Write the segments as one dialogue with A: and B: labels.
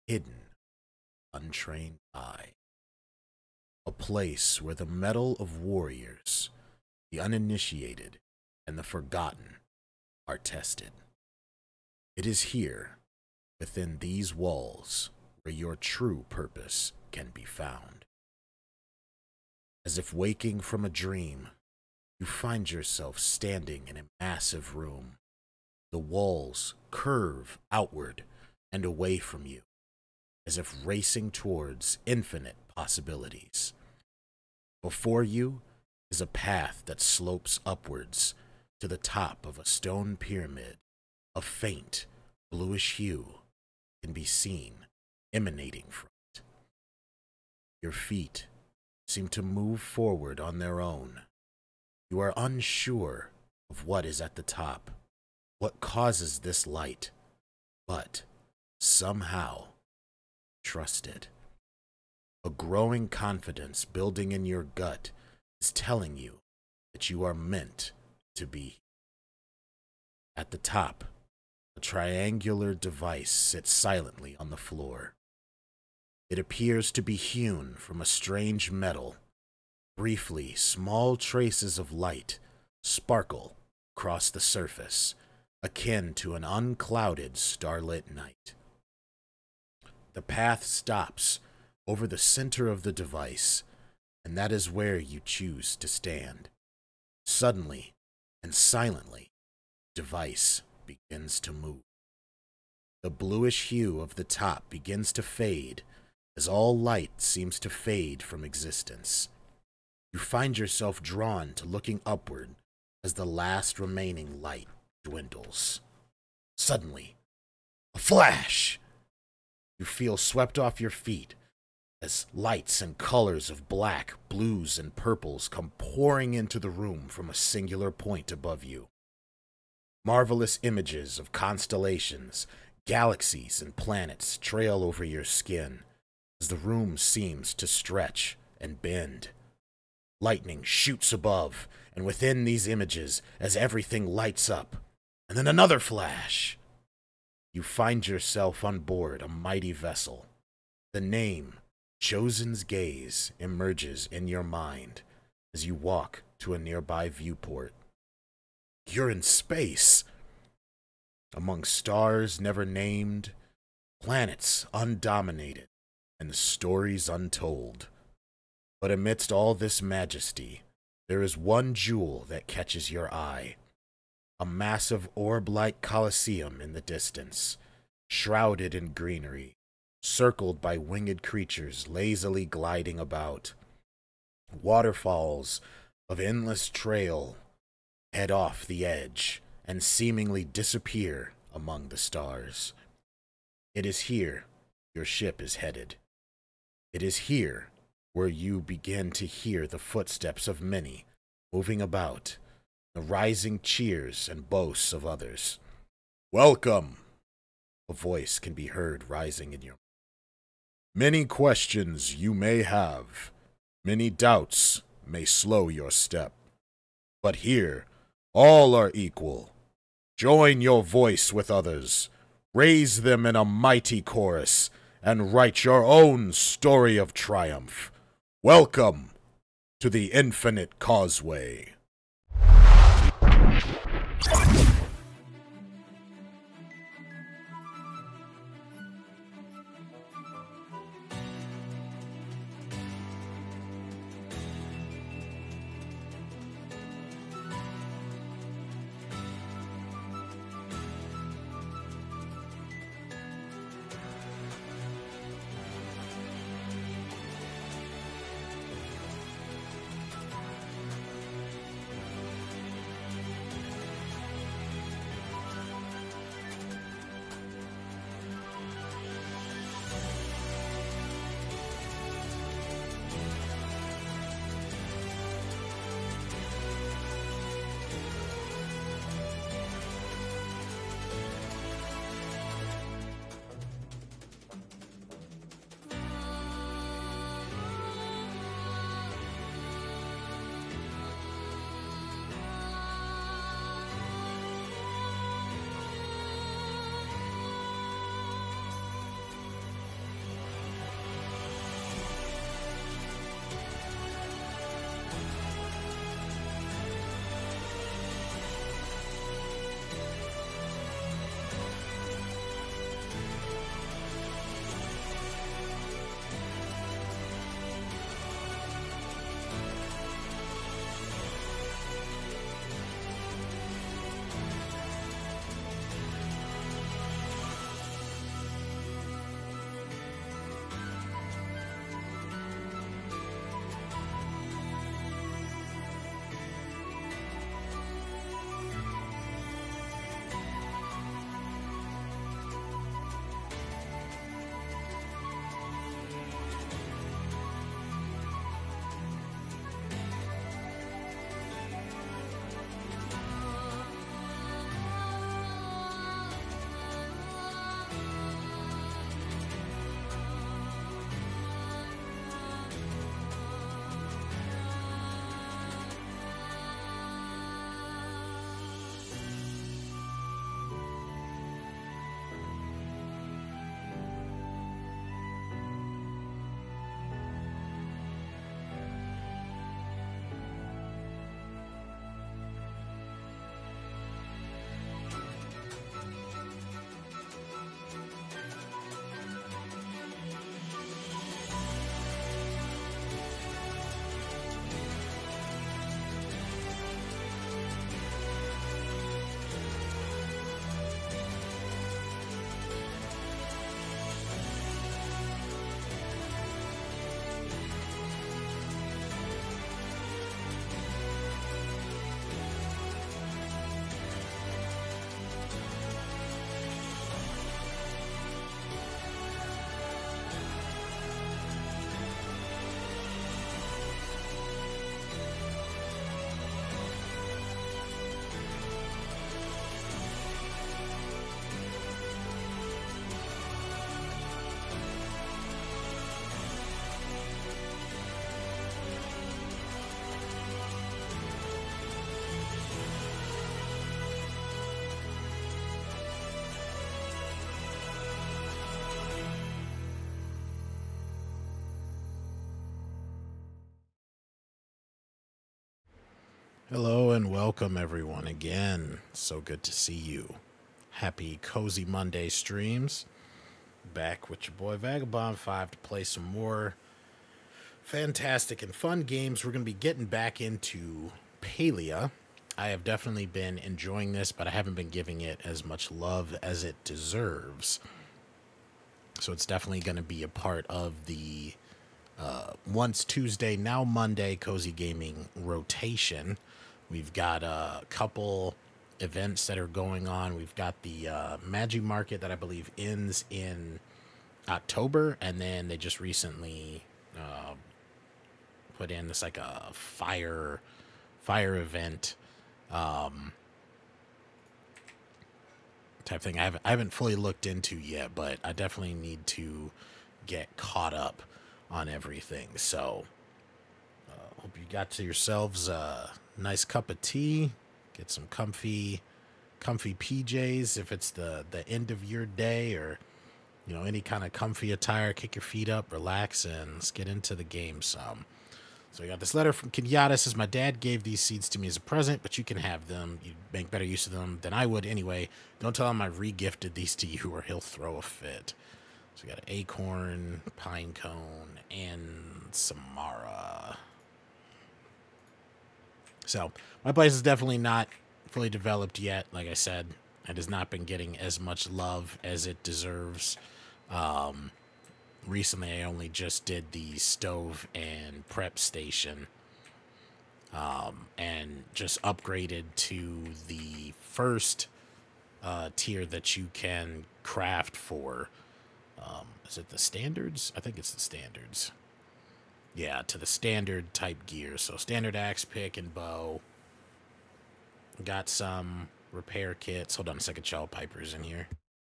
A: hidden, untrained eye. A place where the mettle of warriors, the uninitiated, and the forgotten are tested. It is here, within these walls, where your true purpose can be found. As if waking from a dream, you find yourself standing in a massive room. The walls curve outward and away from you, as if racing towards infinite possibilities. Before you is a path that slopes upwards to the top of a stone pyramid. A faint, bluish hue can be seen emanating from it. Your feet seem to move forward on their own. You are unsure of what is at the top, what causes this light, but somehow trust it. A growing confidence building in your gut is telling you that you are meant to be. At the top, a triangular device sits silently on the floor. It appears to be hewn from a strange metal. Briefly, small traces of light sparkle across the surface, akin to an unclouded starlit night. The path stops over the center of the device, and that is where you choose to stand. Suddenly and silently, the device begins to move. The bluish hue of the top begins to fade as all light seems to fade from existence. You find yourself drawn to looking upward as the last remaining light dwindles. Suddenly, a flash! You feel swept off your feet as lights and colors of black, blues, and purples come pouring into the room from a singular point above you. Marvelous images of constellations, galaxies, and planets trail over your skin as the room seems to stretch and bend. Lightning shoots above and within these images as everything lights up, and then another flash. You find yourself on board a mighty vessel. The name, Chosen's Gaze, emerges in your mind as you walk to a nearby viewport. You're in space, among stars never named, planets undominated, and stories untold. But amidst all this majesty, there is one jewel that catches your eye. A massive orb-like coliseum in the distance, shrouded in greenery, circled by winged creatures lazily gliding about. Waterfalls of endless trail head off the edge and seemingly disappear among the stars. It is here your ship is headed. It is here where you begin to hear the footsteps of many moving about, the rising cheers and boasts of others. Welcome! A voice can be heard rising in your mind. Many questions you may have, many doubts may slow your step. But here, all are equal. Join your voice with others, raise them in a mighty chorus, and write your own story of triumph. Welcome to the Infinite Causeway. Hello and welcome everyone again. So good to see you. Happy Cozy Monday streams. Back with your boy Vagabond 5 to play some more fantastic and fun games. We're going to be getting back into Palia. I have definitely been enjoying this, but I haven't been giving it as much love as it deserves. So it's definitely going to be a part of the once Tuesday, now Monday Cozy Gaming rotation. We've got a couple events that are going on. We've got the Magi Market that I believe ends in October, and then they just recently put in this like a fire event type thing. I haven't fully looked into yet, but I definitely need to get caught up on everything. So hope you got to yourselves a nice cup of tea, get some comfy PJs if it's the end of your day, or any kind of comfy attire. Kick your feet up, relax, and let's get into the game some. So we got this letter from Kenyatta. Says, my dad gave these seeds to me as a present, but you can have them. You'd make better use of them than I would anyway. Don't tell him I re-gifted these to you or he'll throw a fit. So we got an acorn, pine cone, and Samara. So my place is definitely not fully developed yet. Like I said, it has not been getting as much love as it deserves. Recently, I only just did the stove and prep station, and just upgraded to the first tier that you can craft for. Is it the standards? I think it's the standards. Yeah, to the standard type gear. So standard axe, pick, and bow. Got some repair kits. Hold on a second, y'all. Piper's in here.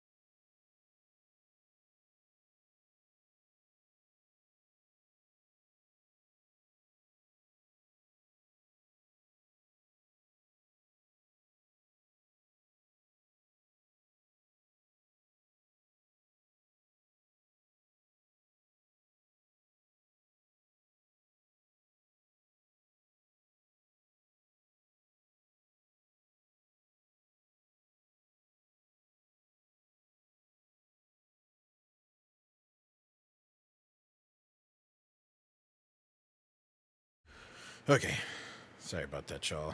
A: Okay. Sorry about that, y'all.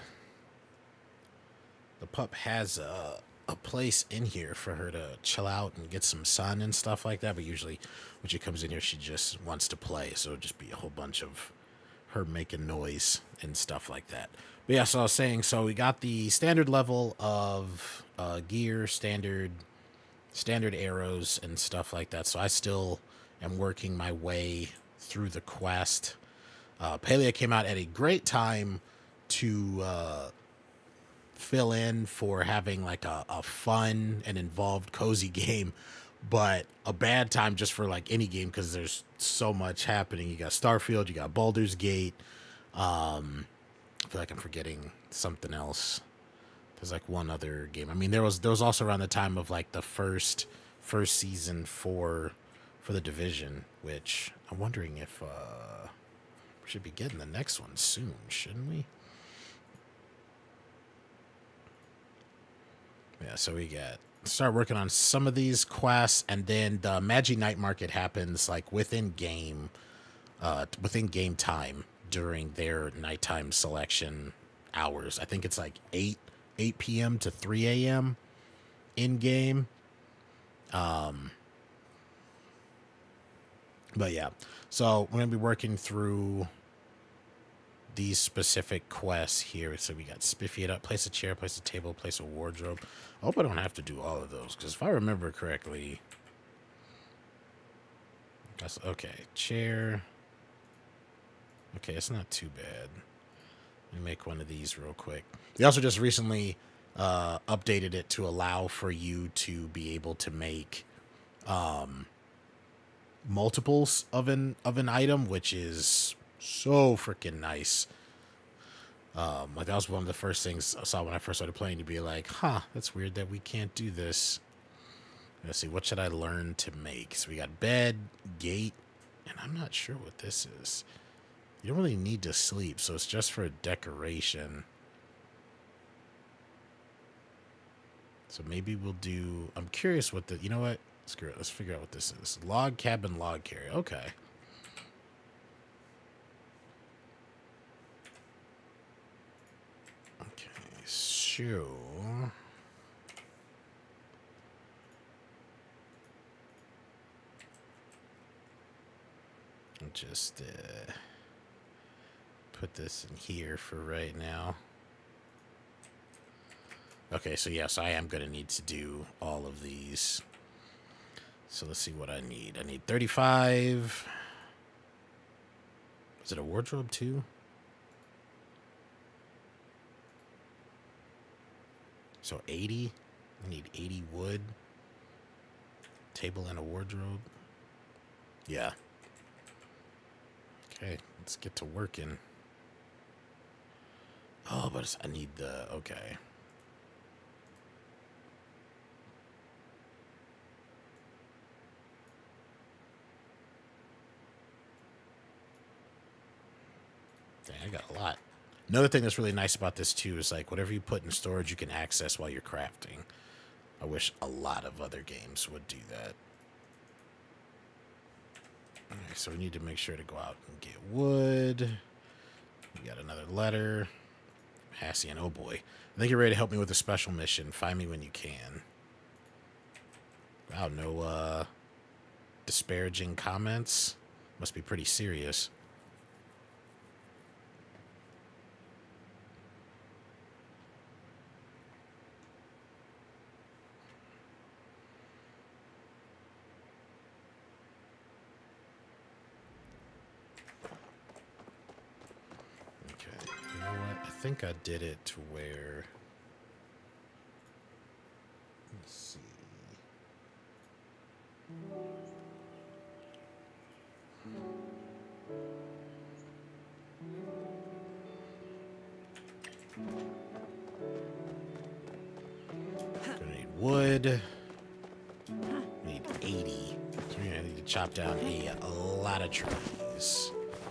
A: The pup has a place in here for her to chill out and get some sun and stuff like that. But usually when she comes in here, she just wants to play. So it'll just be a whole bunch of her making noise and stuff like that. But yeah, so I was saying, so we got the standard level of gear, standard arrows and stuff like that. So I still am working my way through the quest. Palia came out at a great time to fill in for having like a fun and involved cozy game, but a bad time just for like any game because there's so much happening. You got Starfield, you got Baldur's Gate. I feel like I'm forgetting something else. There's like one other game. I mean, there was also around the time of like the first season for the Division, which I'm wondering if we should be getting the next one soon, shouldn't we? Yeah, so we start working on some of these quests, and then the Magi Night Market happens like within game time during their nighttime selection hours. I think it's like 8 p.m. to 3 a.m. in game. But yeah, so we're gonna be working through these specific quests here. So we got spiffy it up, place a chair, place a table, place a wardrobe. I hope I don't have to do all of those, because if I remember correctly, that's okay. Chair. Okay, it's not too bad. Let me make one of these real quick. They also just recently updated it to allow for you to be able to make multiples of an item, which is so freaking nice. Like that was one of the first things I saw when I first started playing. To be like, huh, that's weird that we can't do this. Let's see, what should I learn to make? So we got bed, gate, and I'm not sure what this is. You don't really need to sleep, so it's just for decoration. So maybe we'll do... I'm curious what the... You know what? Screw it. Let's figure out what this is. Log cabin, log carrier. Okay. Okay, so... I'll just put this in here for right now. Okay, so yes, I am going to need to do all of these. So let's see what I need. I need 35. Is it a wardrobe too? So 80. I need 80 wood. Table and a wardrobe. Yeah. Okay, let's get to working. Oh, but I need the... Okay. Dang, I got a lot. Another thing that's really nice about this, too, is like whatever you put in storage, you can access while you're crafting. I wish a lot of other games would do that. Alright, so we need to make sure to go out and get wood. We got another letter. Hassian, oh boy. I think you're ready to help me with a special mission. Find me when you can. Wow, no disparaging comments. Must be pretty serious. I think I did it to where... Let's see. Gonna need wood. Need 80. So I need to chop down a lot of trees.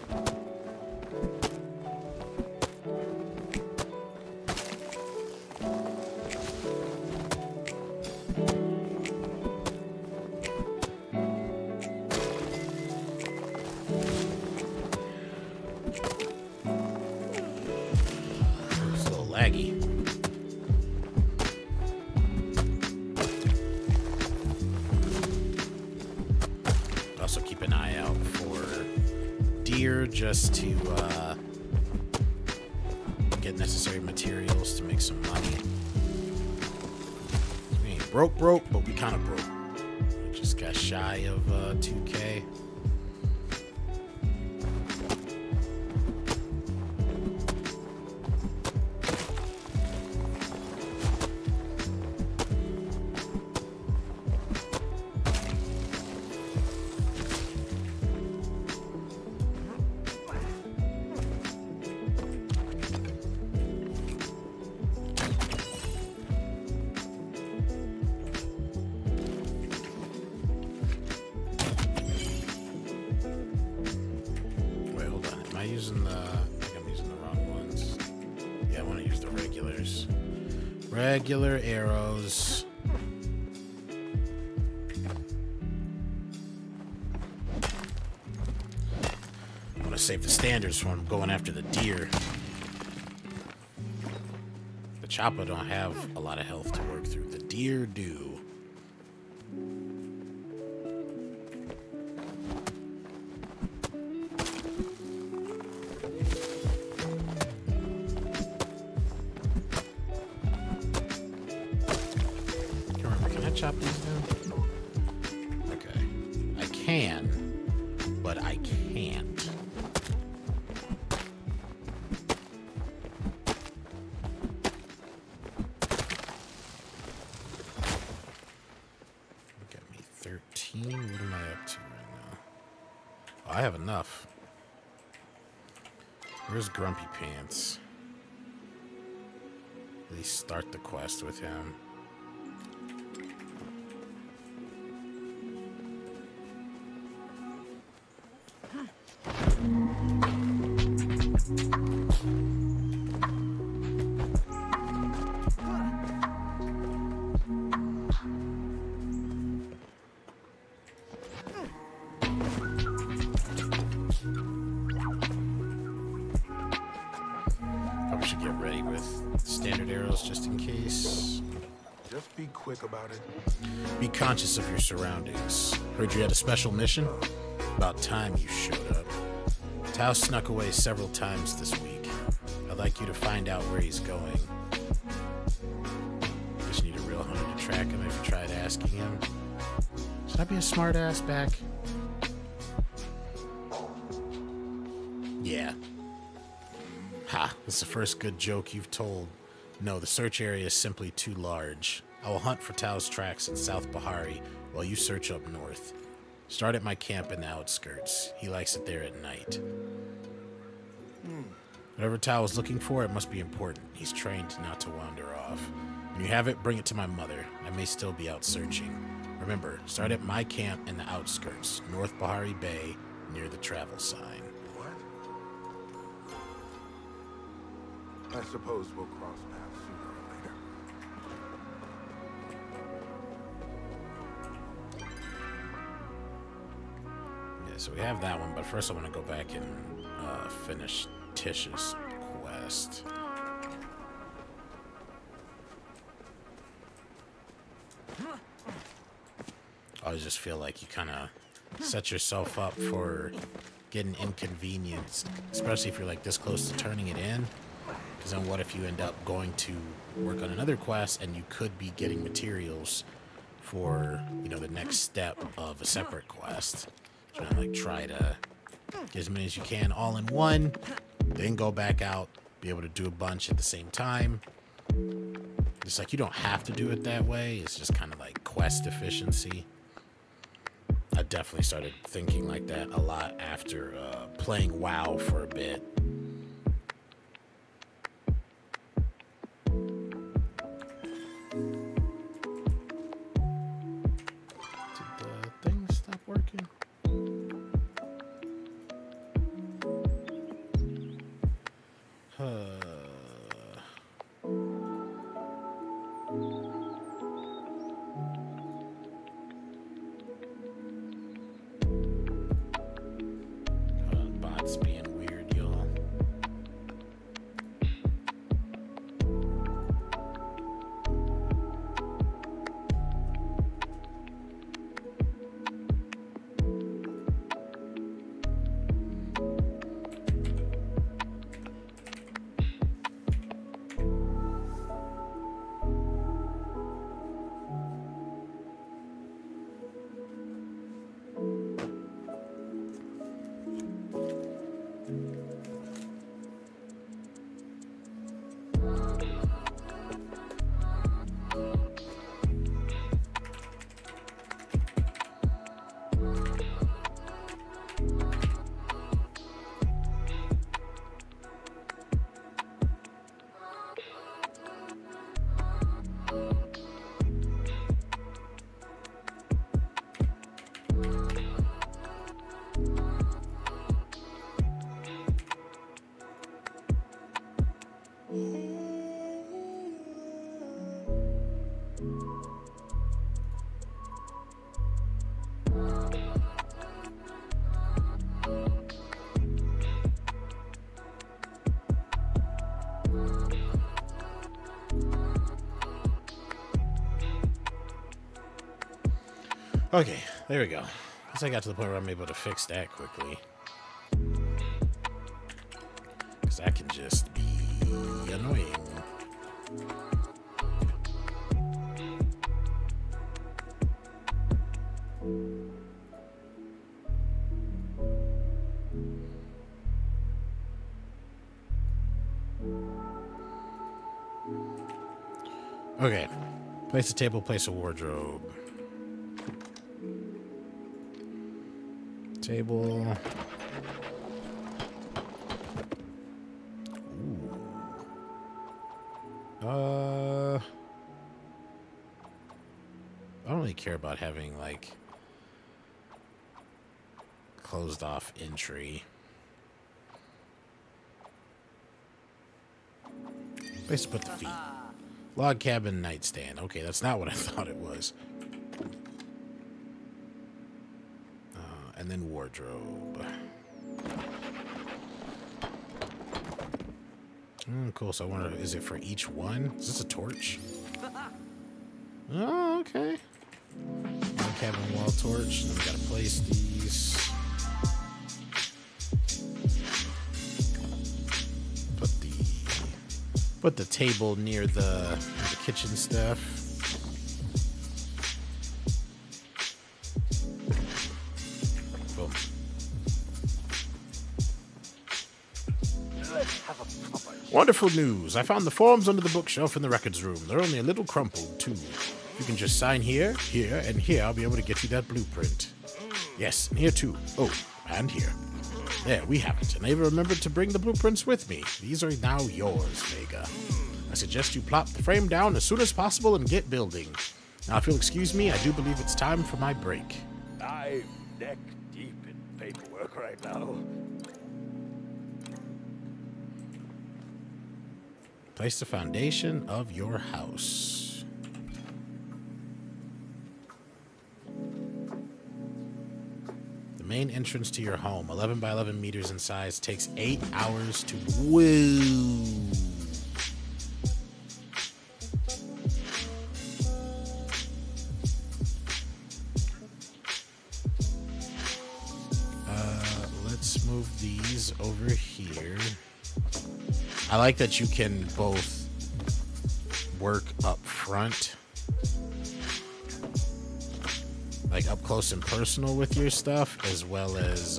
A: Also keep an eye out for deer just to get necessary materials to make some money. We ain't broke, but we kind of broke. We just got shy of 2K. Regular arrows. I want to save the standards when I'm going after the deer. The chopper don't have a lot of health to work through. The deer do. Chop these down? Okay. I can, but I can't. Got me 13. What am I up to right now? Oh, I have enough. Where's Grumpy Pants? At least start the quest with him. get ready with standard arrows just in case.
B: Just be quick about it.
A: Be conscious of your surroundings. Heard you had a special mission? About time you showed up. Tao snuck away several times this week. I'd like you to find out where he's going. Just need a real hunter to track him. Have you tried asking him? Should I be a smart ass back? Yeah. Ha, that's the first good joke you've told. No, the search area is simply too large. I will hunt for Tao's tracks in South Bahari while you search up north. Start at my camp in the outskirts. He likes it there at night. Whatever Tao is looking for, it must be important. He's trained not to wander off. When you have it, bring it to my mother. I may still be out searching. Remember, start at my camp in the outskirts, North Bahari Bay, near the travel sign.
B: I suppose we'll cross paths sooner or later.
A: Yeah, so we have that one, but first I want to go back and finish Tish's quest. I always just feel like you kind of set yourself up for getting inconvenienced, especially if you're like this close to turning it in. Because then what if you end up going to work on another quest and you could be getting materials for, you know, the next step of a separate quest. So like try to get as many as you can all in one, then go back out, be able to do a bunch at the same time. It's like you don't have to do it that way. It's just kind of like quest efficiency. I definitely started thinking like that a lot after playing WoW for a bit. Okay, there we go. Guess I got to the point where I'm able to fix that quickly. Because that can just be annoying. Okay. Place a table, place a wardrobe. Table. Ooh. I don't really care about having like closed off entry. Place to put the feet. Log cabin nightstand. Okay, that's not what I thought it was. And then wardrobe. Cool. So I wonder, is it for each one? Is this a torch? Oh, okay. One cabin wall torch. Then we gotta place these. Put the table near the kitchen stuff. Boom. Wonderful news. I found the forms under the bookshelf in the records room. They're only a little crumpled, too. You can just sign here, here, and here. I'll be able to get you that blueprint. Yes, and here, too. Oh, and here. There, we have it. And I remembered to bring the blueprints with me. These are now yours, Vega. I suggest you plop the frame down as soon as possible and get building. Now, if you'll excuse me, I do believe it's time for my break.
C: I'm neck deep in paperwork right now.
A: Place the foundation of your house. The main entrance to your home, 11 by 11 meters in size, takes 8 hours to... Woo! Let's move these over here. I like that you can both work up front, like up close and personal with your stuff, as well as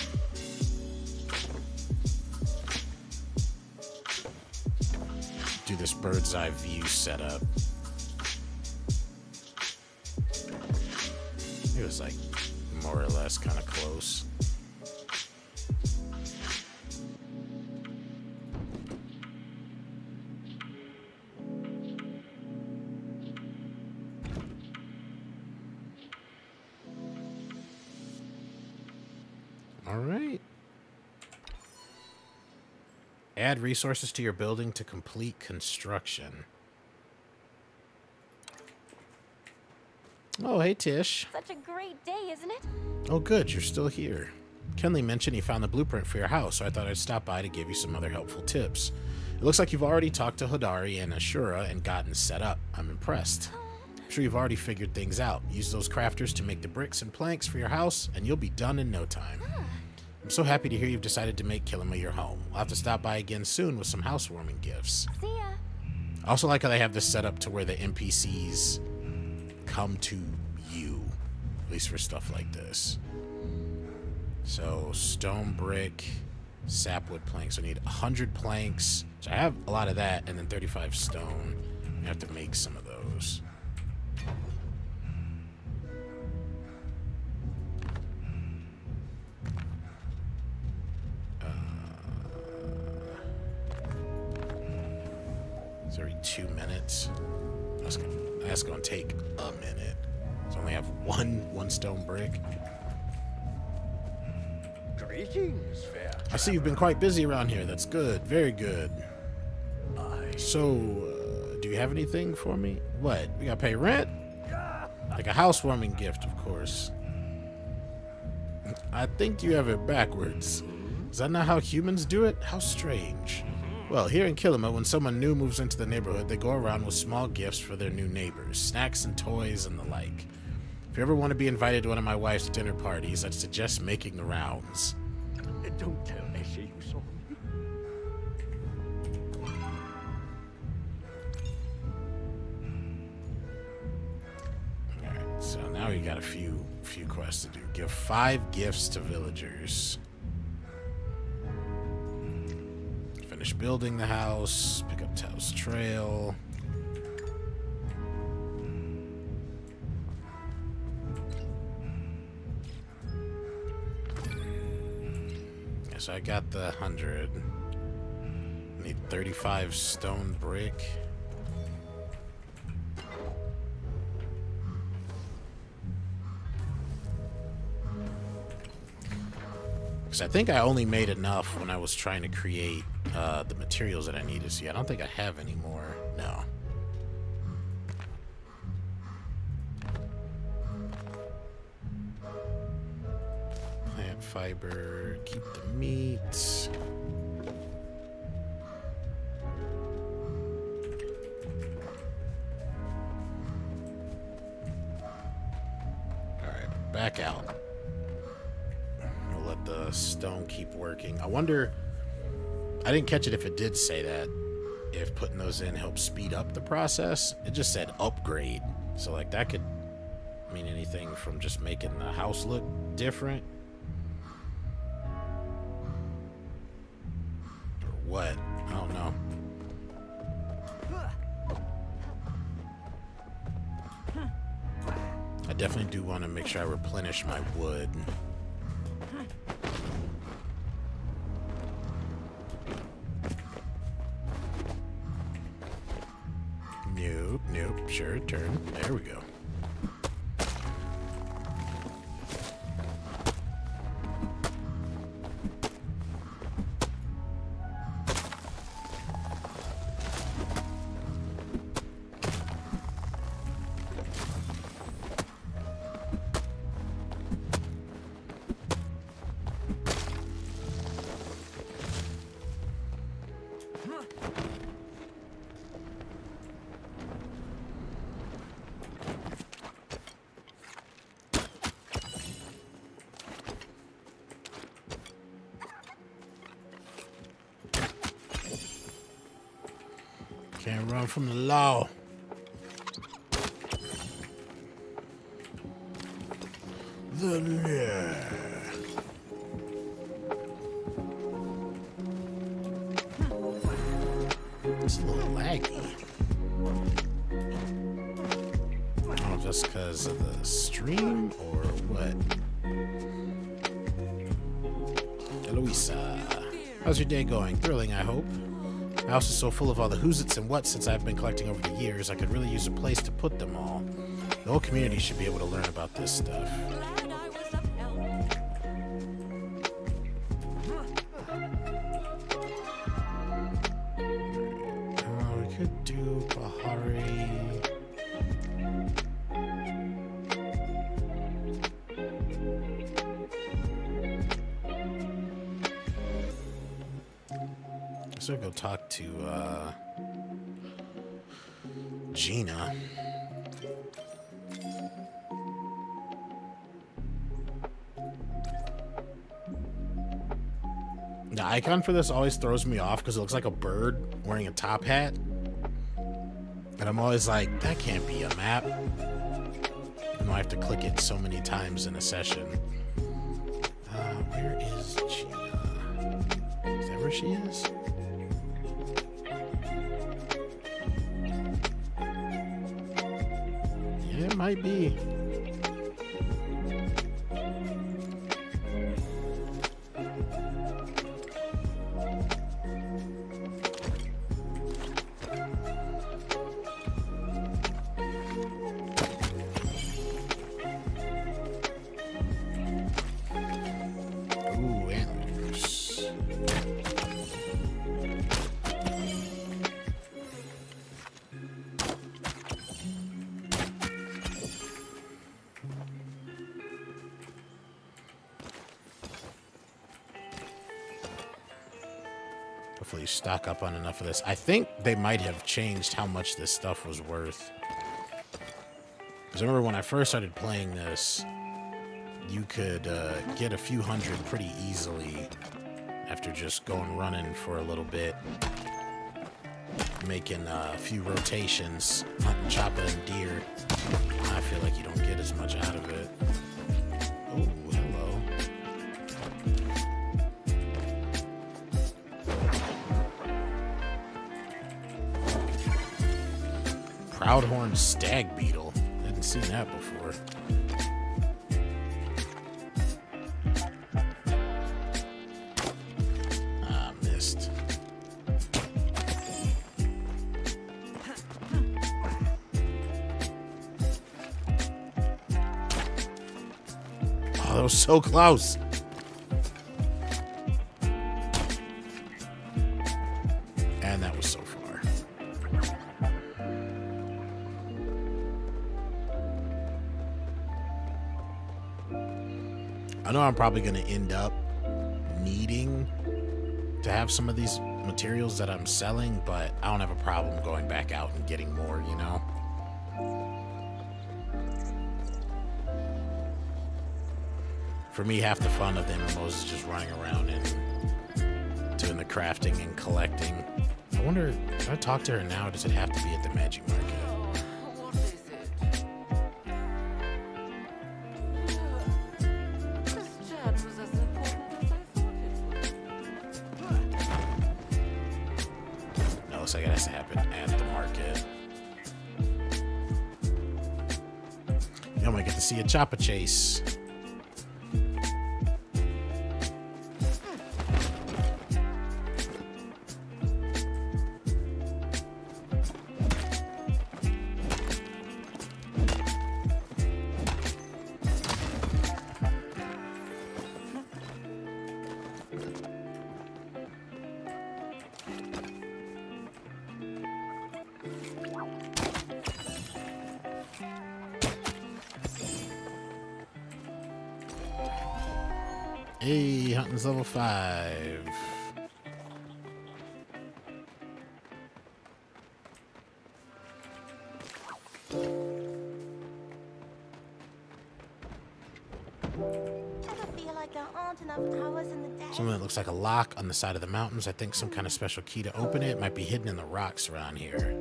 A: do this bird's eye view setup. It was like more or less kind of close. All right. Add resources to your building to complete construction. Oh, hey, Tish.
D: Such a great day, isn't it?
A: Oh, good. You're still here. Kenley mentioned he found the blueprint for your house, so I thought I'd stop by to give you some other helpful tips. It looks like you've already talked to Hodari and Ashura and gotten set up. I'm impressed. I'm sure you've already figured things out. Use those crafters to make the bricks and planks for your house, and you'll be done in no time. I'm so happy to hear you've decided to make Kilima your home. We'll have to stop by again soon with some housewarming gifts.
D: See ya.
A: I also like how they have this set up to where the NPCs come to you, at least for stuff like this. So, stone brick, sapwood planks. So I need 100 planks. So I have a lot of that, and then 35 stone. I have to make some of those. It's already 2 minutes. That's gonna take a minute. So I only have one stone brick.
C: Greetings, fair.
A: I see you've been quite busy around here. That's good. Very good. So, do you have anything for me? What? We gotta pay rent? Like a housewarming gift, of course. I think you have it backwards. Is that not how humans do it? How strange. Well, here in Kilima, when someone new moves into the neighborhood, they go around with small gifts for their new neighbors, snacks and toys and the like. If you ever want to be invited to one of my wife's dinner parties, I'd suggest making the rounds.
C: Don't tell Eshe you saw me.
A: Alright, so now we got a few quests to do. Give 5 gifts to villagers. Finish building the house. Pick up Tao's Trail. Yeah, so I got the 100. I need 35 stone brick. Because I think I only made enough when I was trying to create the materials that I needed. See, I don't think I have any more. No. Plant fiber. Keep the meat. the stone keep working. I wonder... I didn't catch it if it did say that. If putting those in helps speed up the process. It just said upgrade. So, like, that could mean anything from just making the house look different. Or what? I don't know. I definitely do want to make sure I replenish my wood. Nope, nope. Sure, turn. There we go. Can't run from the law. The law. It's a little laggy. I don't know if that's because of the stream or what. Eloisa, how's your day going? Thrilling, I hope. My house is so full of all the who's-its and what's-its I've been collecting over the years, I could really use a place to put them all. The whole community should be able to learn about this stuff.
D: Glad I was of help.
A: We could do Bahari. So go talk to Gina. The icon for this always throws me off because it looks like a bird wearing a top hat. And I'm always like, that can't be a map. Even though I have to click it so many times in a session. Where is Gina? Is that where she is? Yeah, it might be. Ooh, antlers. Hopefully you stock up on enough of this. I think they might have changed how much this stuff was worth. Because I remember when I first started playing this, you could get a few hundred pretty easily after just going running for a little bit. Making a few rotations, hunting, chopping deer. I feel like you don't get as much out of it. Oh, hello. Proudhorn stag beetle. Hadn't seen that before. Ah, missed. Oh, that was so close. And that was so far. I know I'm probably going to end up needing to have some of these materials that I'm selling, but I don't have a problem going back out and getting more, you know? For me, half the fun of the MMOs is just running around and doing the crafting and collecting. I wonder, if I talk to her now, does it have to be at the magic market?
D: What is it? This chat was as important as I thought it would.
A: No, looks like it has to happen at the market. I'm gonna get to see a chopper chase. Hey, hunting's level 5. Something that looks like a lock on the side of the mountains. I think some kind of special key to open it. Might be hidden in the rocks around here.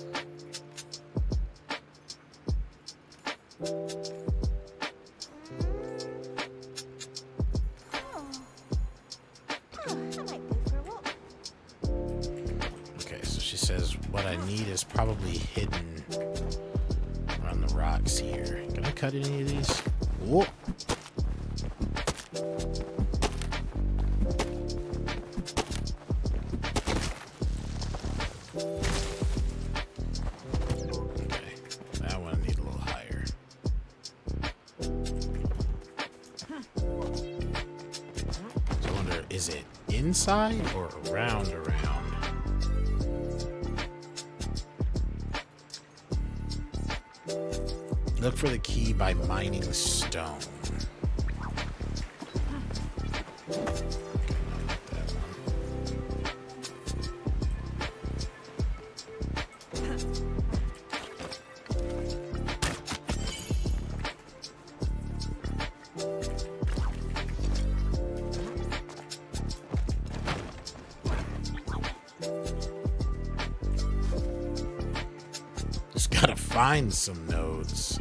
A: Okay, so she says what I need is probably hidden around the rocks here. Can I cut any of these? Whoa! Okay, that one I need a little higher. So I wonder, is it inside or around? Look for the key by mining stone. Just gotta find some nodes.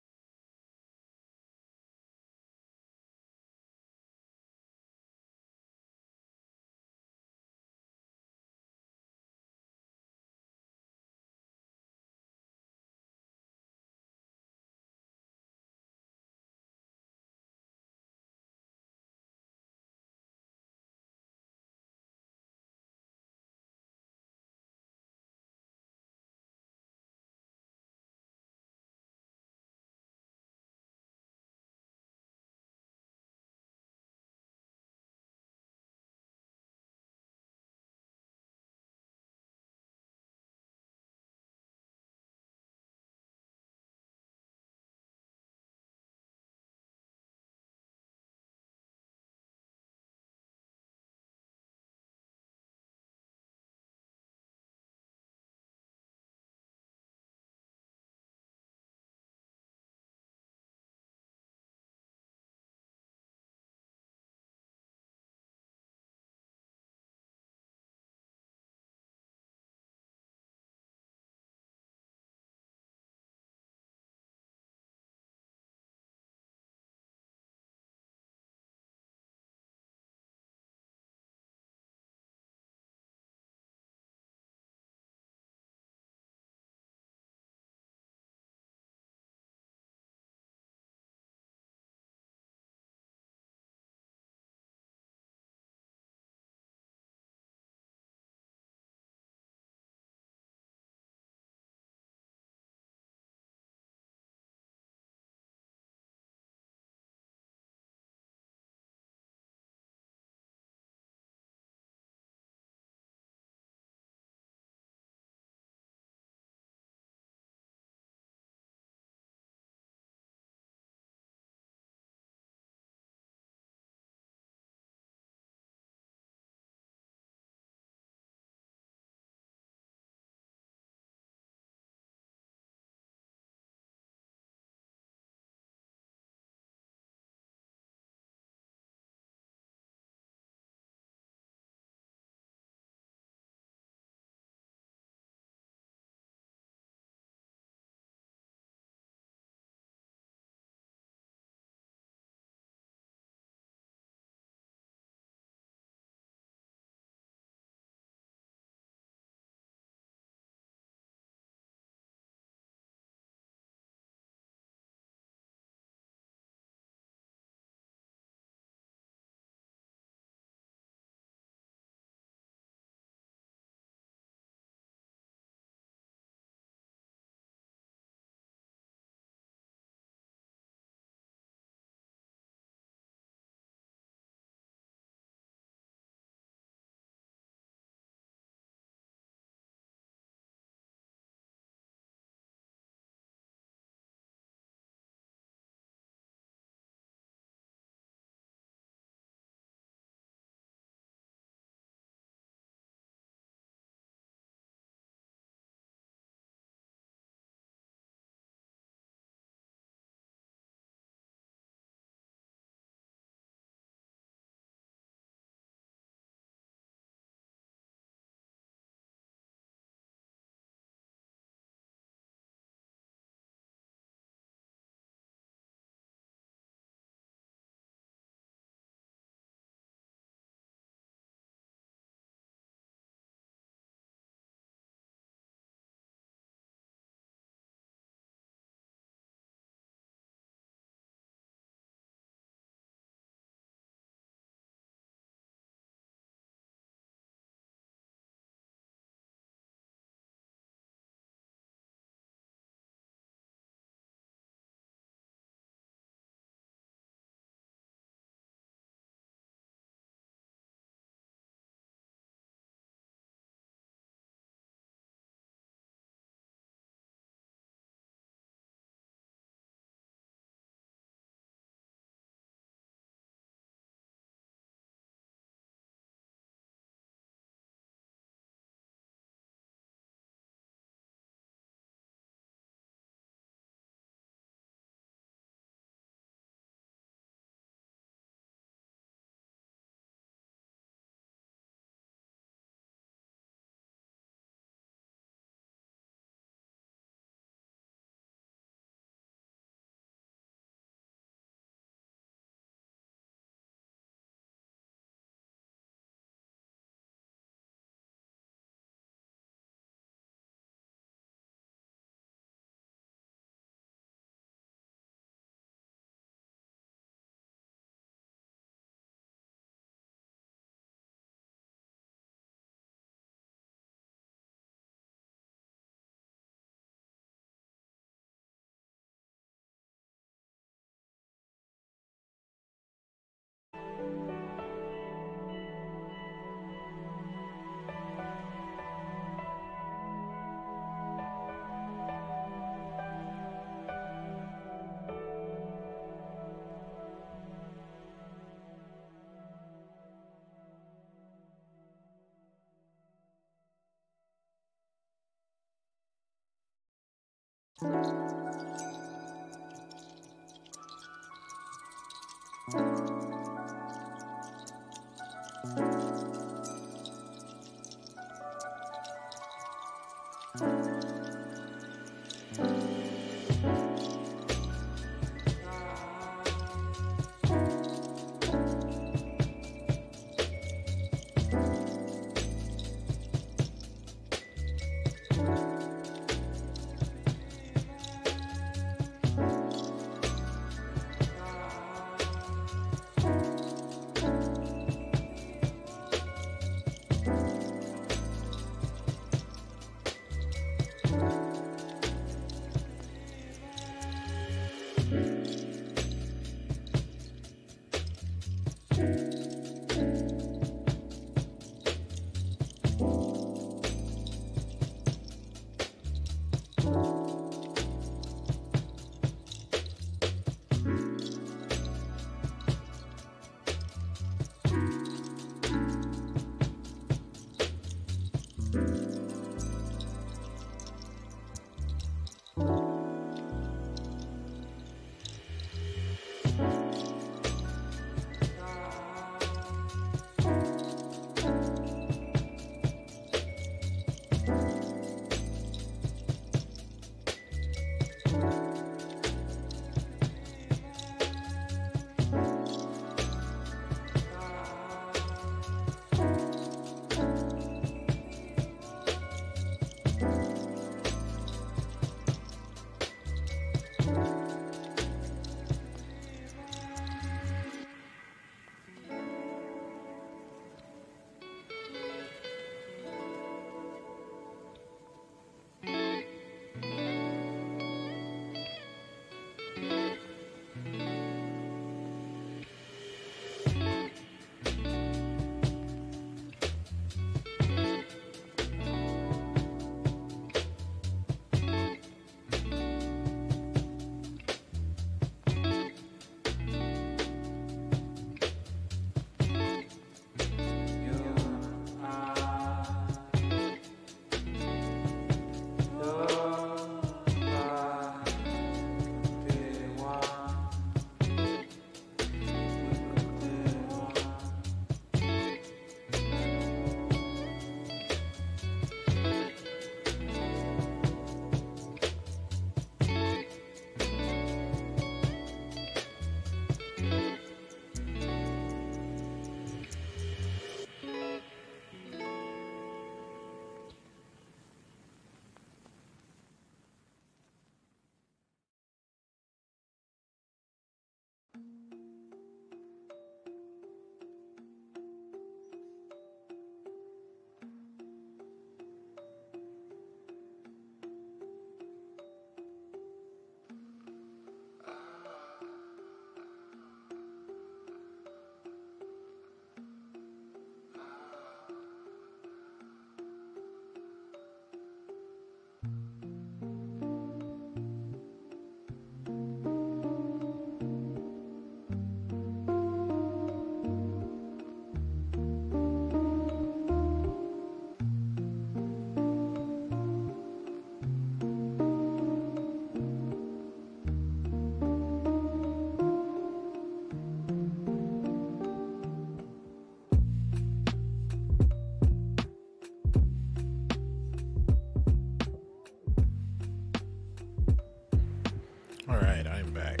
A: All right, I'm back.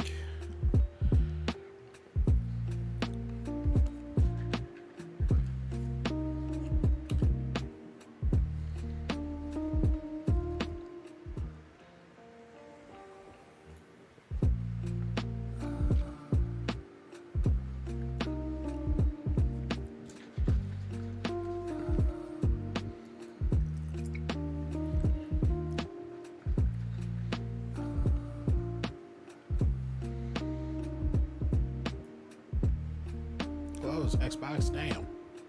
A: Close Xbox, damn.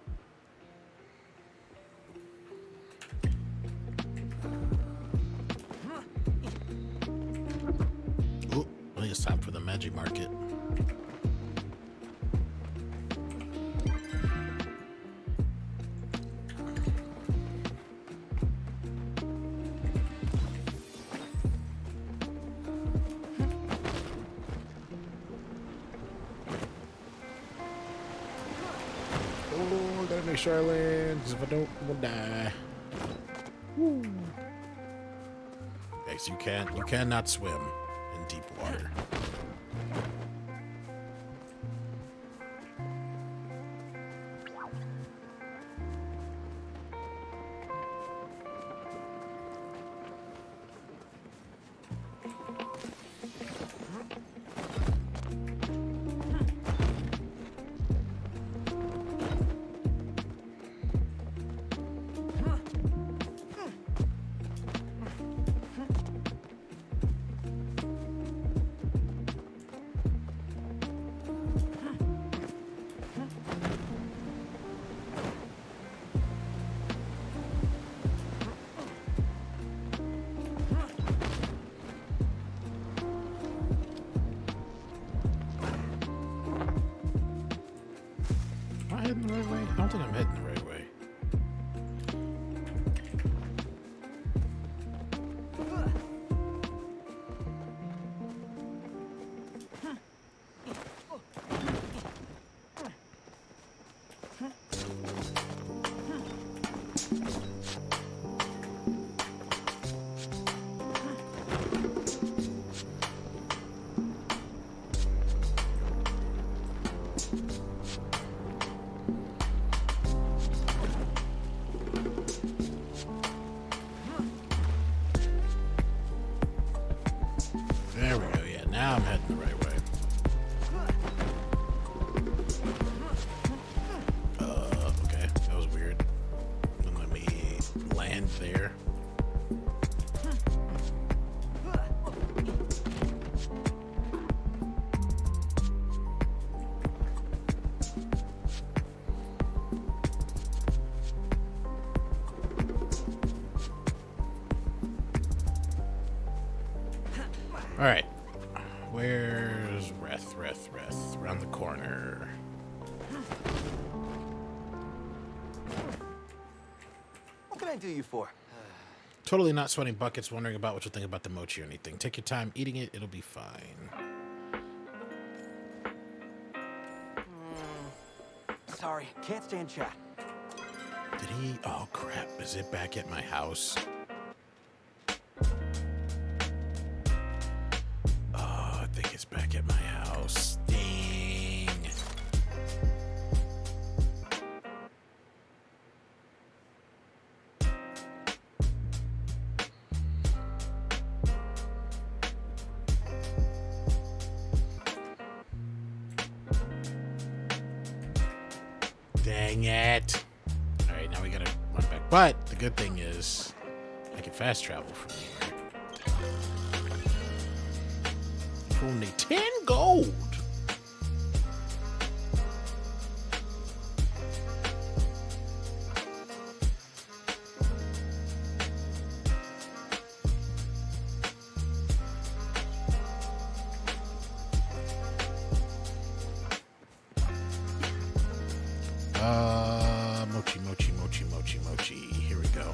A: Oh, I think it's time for the Magic Market. Oh, I gotta make sure I land, because if I don't, I'm gonna die. Woo. Okay, so you cannot swim in deep water. Am I heading the right way? I don't think I'm heading the right way. There we go. Yeah, now I'm heading the right way. Okay. That was weird. Don't let me land there. All right. Where's Reth? Around the corner.
E: What can I do you for?
A: Totally not sweating buckets, wondering about what you'll think about the mochi or anything. Take your time eating it, it'll be fine.
E: Sorry, can't stand chat.
A: Did he? Oh, crap. Is it back at my house? Oh, I think it's back at my house. Dang. Dang it. All right, now we gotta run back. But the good thing is I can fast travel from here. For only 10 gold. Mochi. Here we go.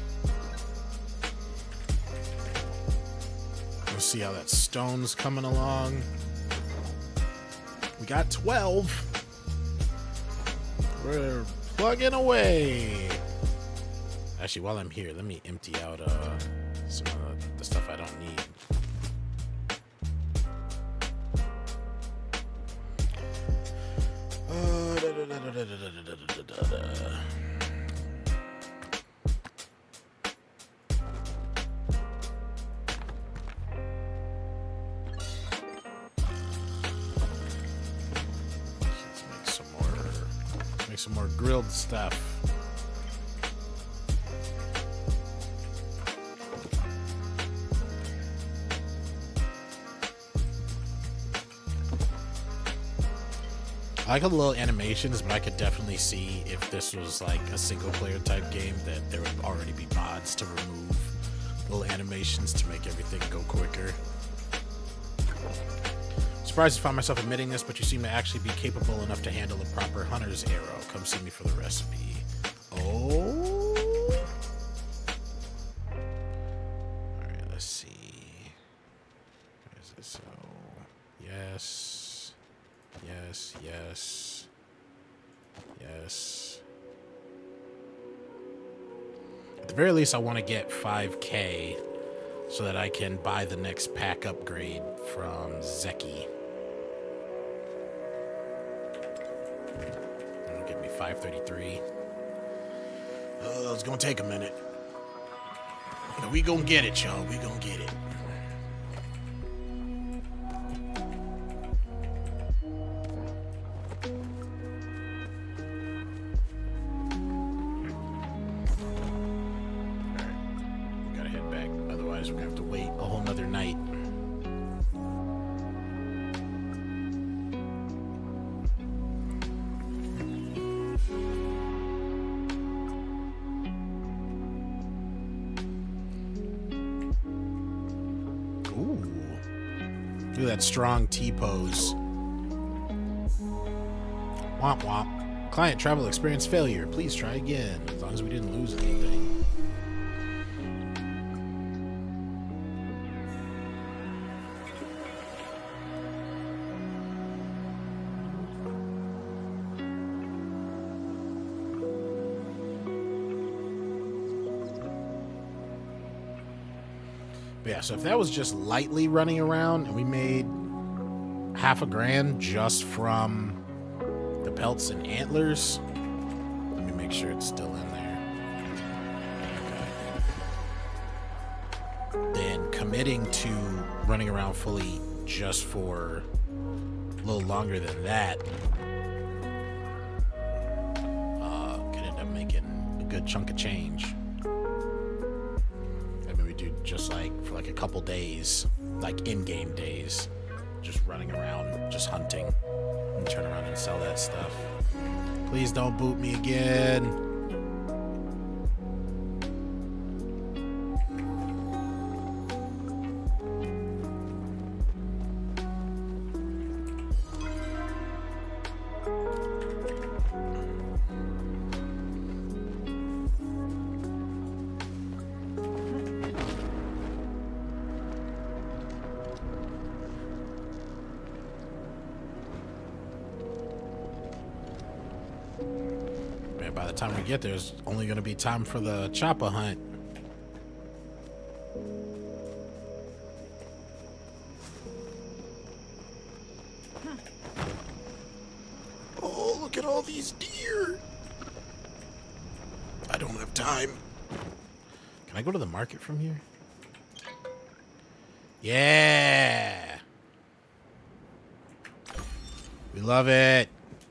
A: We'll see how that stone's coming along. We got 12. We're plugging away. Actually, while I'm here, let me empty out some of the stuff I don't need. Make some more grilled stuff. I like all the little animations, but I could definitely see if this was like a single player type game that there would already be mods to remove little animations to make everything go quicker. Surprised to find myself admitting this, but you seem to actually be capable enough to handle a proper hunter's arrow. Come see me for the recipe. Oh. Alright, let's see. Where is this? So, yes. focus. At the very least, I want to get 5K so that I can buy the next pack upgrade from Zeki. That'll give me 533. Oh, it's gonna take a minute. But we gonna get it, y'all. We gonna get it. We're gonna have to wait a whole nother night. Ooh. Look at that strong T-pose. Womp womp. Client travel experience failure. Please try again. As long as we didn't lose anything. Yeah, so if that was just lightly running around and we made half a grand just from the pelts and antlers, let me make sure it's still in there. Okay. Then committing to running around fully just for a little longer than that could end up making a good chunk of change. Just like for like a couple days, like in-game days, just running around, just hunting, and turn around and sell that stuff. Please don't boot me again. By the time we get there, it's only going to be time for the chopper hunt. Oh, look at all these deer. I don't have time. Can I go to the market from here? Yeah. We love it.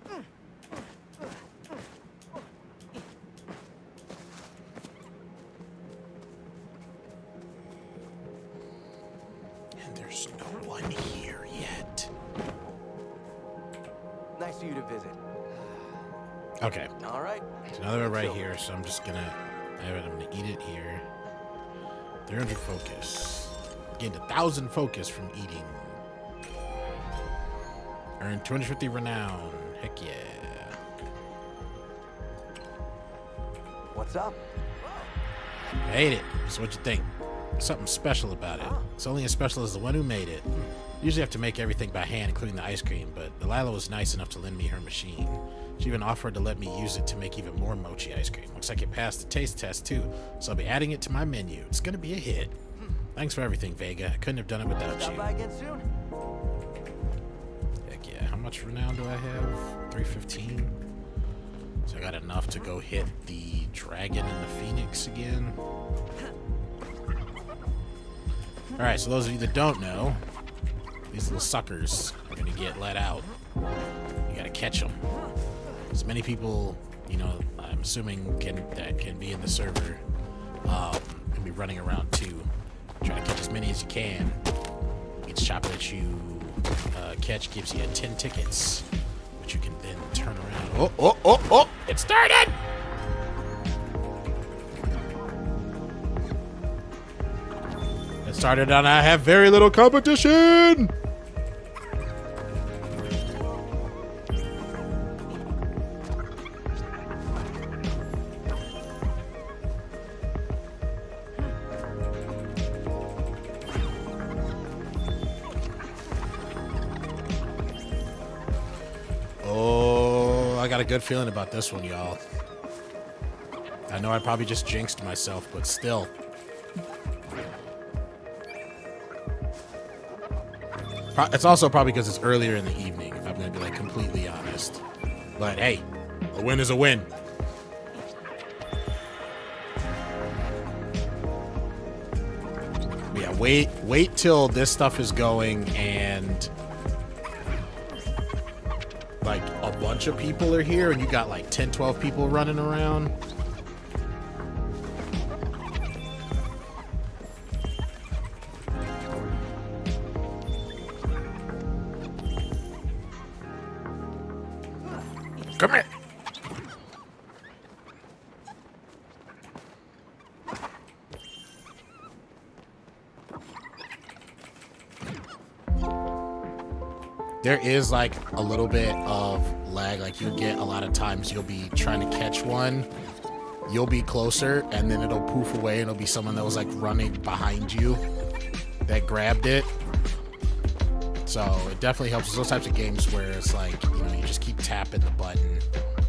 A: Okay.
E: All right.
A: There's another right here, so I'm just gonna I'm gonna eat it here. 300 focus. Gained 1,000 focus from eating. Earned 250 renown. Heck yeah.
E: What's up?
A: I ate it. So what'd you think? Something special about it. It's only as special as the one who made it. Usually have to make everything by hand, including the ice cream, but Delilah was nice enough to lend me her machine. She even offered to let me use it to make even more mochi ice cream. Looks like it passed the taste test too, so I'll be adding it to my menu. It's gonna be a hit. Thanks for everything, Vega. I couldn't have done it without
E: Stop
A: you.
E: by again soon.
A: Heck yeah. How much renown do I have? 315. So I got enough to go hit the dragon and the phoenix again. Alright, so those of you that don't know, these little suckers are gonna get let out. You gotta catch them. As many people, you know, I'm assuming that can be in the server, can be running around too. Try to catch as many as you can. Each chopper that you catch gives you 10 tickets, which you can then turn around. Oh! It started! It started and I have very little competition! I got a good feeling about this one, y'all. I know I probably just jinxed myself, but still. It's also probably because it's earlier in the evening, if I'm going to be like completely honest. But hey, a win is a win. But yeah, wait till this stuff is going and like a bunch of people are here and you got like 10, 12 people running around. Come here. There is like a little bit of lag. Like you'll get a lot of times you'll be trying to catch one. You'll be closer and then it'll poof away and it'll be someone that was like running behind you that grabbed it. So it definitely helps. It's those types of games where it's like, you know, you just keep tapping the button.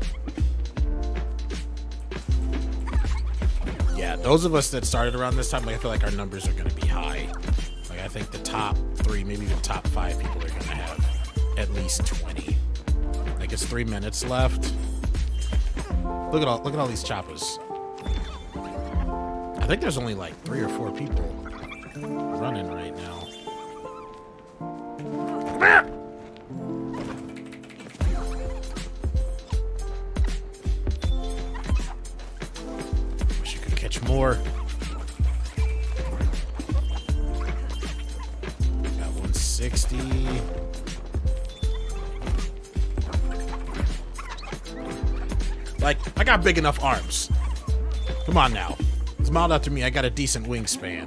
A: Yeah, those of us that started around this time, like, I feel like our numbers are going to be high. Like I think the top 3, maybe even top 5 people are going to have at least 20. Like it's 3 minutes left. Look at all these choppers. I think there's only like 3 or 4 people running right now. Come here! Wish you could catch more. Got 160. Like, I got big enough arms. Come on now. Smile out to me. I got a decent wingspan.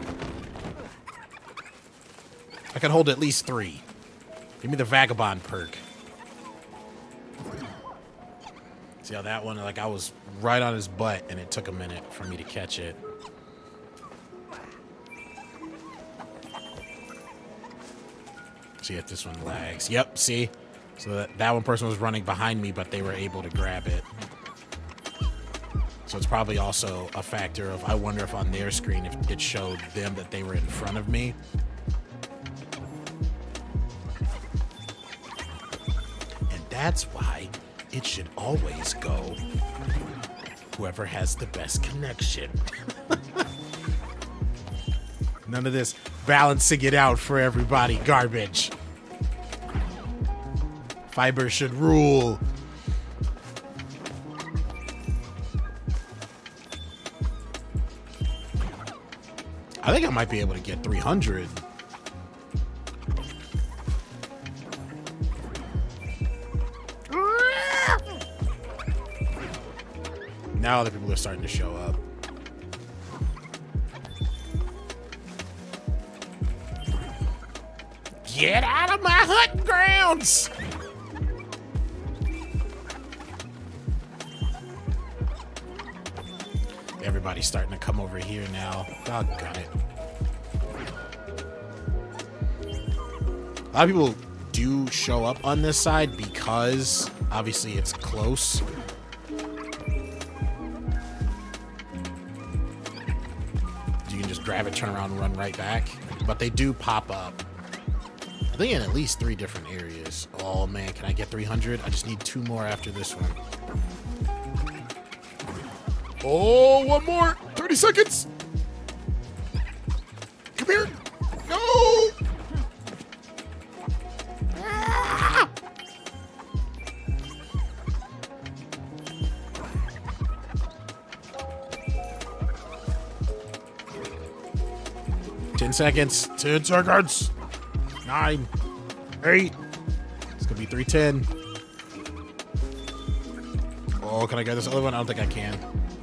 A: I can hold at least 3. Give me the vagabond perk. See how that one, like I was right on his butt and it took a minute for me to catch it. See if this one lags. Yep, see? So that one person was running behind me, but they were able to grab it. So it's probably also a factor of, I wonder if on their screen, if it showed them that they were in front of me. That's why it should always go whoever has the best connection. None of this balancing it out for everybody garbage. Fiber should rule. I think I might be able to get 300. Now other people are starting to show up. Get out of my hunting grounds! Everybody's starting to come over here now. Doggone it. A lot of people do show up on this side because obviously it's close. You can just grab it, turn around, and run right back. But they do pop up. I think in at least 3 different areas. Oh man, can I get 300? I just need 2 more after this one. Oh, 1 more. 30 seconds. Come here. No. Ah! Ten seconds. 10 seconds. 9, 8. It's gonna be 310. Oh, can I get this other one? I don't think I can.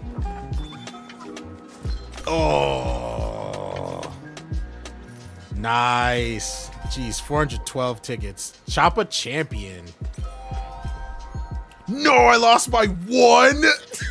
A: Oh, nice. Jeez, 412 tickets. Choppa champion. No, I lost by 1.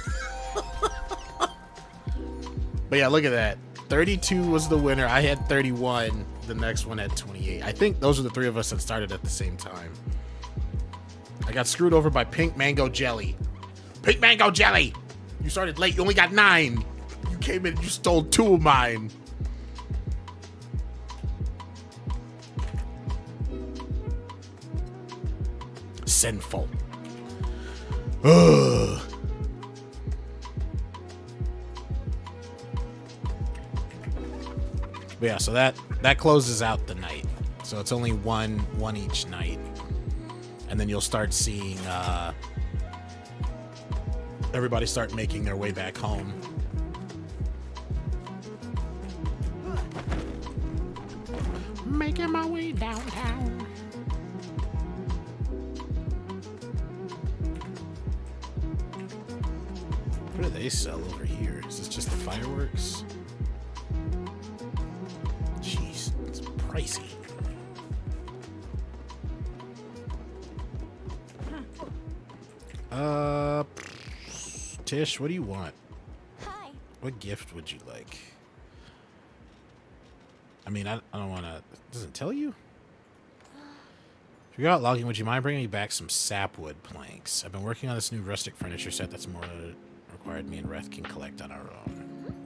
A: But yeah, look at that. 32 was the winner. I had 31. The next one had 28. I think those are the 3 of us that started at the same time. I got screwed over by pink mango jelly. Pink mango jelly! You started late. You only got 9. You came in and you stole 2 of mine. Sinful. Ugh. But yeah, so that closes out the night. So it's only one each night. And then you'll start seeing everybody start making their way back home. Making my way downtown. What do they sell over here? Is this just the fireworks? Jeez, it's pricey. Tish, what do you want?
F: Hi.
A: What gift would you like? I mean, I don't want to... Does it tell you? If you're out logging, would you mind bringing me back some sapwood planks? I've been working on this new rustic furniture set that's more required me and Reth can collect on our own.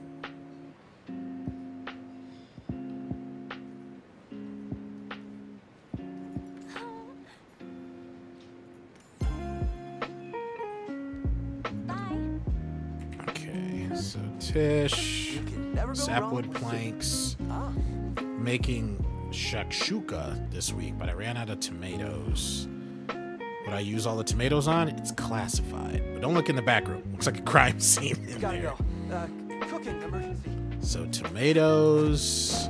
A: Okay, so Tish, sapwood planks, making shakshuka this week, but I ran out of tomatoes. Would I use all the tomatoes on? It's classified. But don't look in the back room. Looks like a crime scene in
E: Gotta
A: there.
E: go. Cooking emergency.
A: So tomatoes.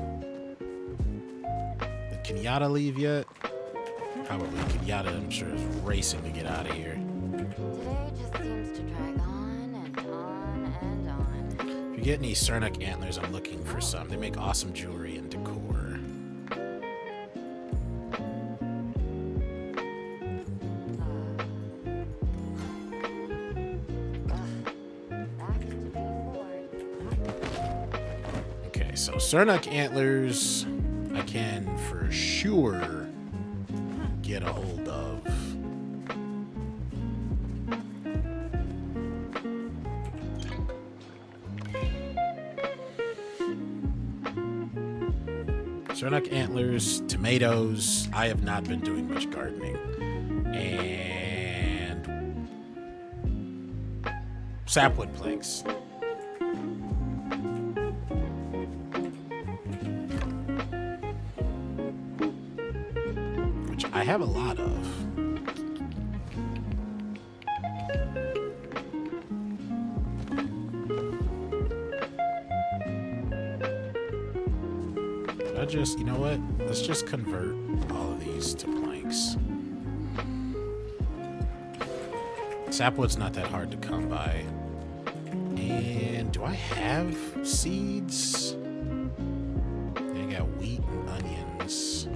A: Did Kenyatta leave yet? Probably. Kenyatta, I'm sure, is racing to get out of here.
F: Today just seems to drag on and on and on.
A: If you get any Cernic antlers, I'm looking for some. They make awesome jewelry and decor.
F: Back to being bored.
A: Okay, so Cernic antlers, I can for sure get a hold of. Cernic antlers, tomatoes. I have not been doing much gardening. And sapwood planks. Which I have a lot of. I just, you know what? Let's just convert all of these to planks. Sapwood's not that hard to come by. And do I have seeds? I got wheat and onions.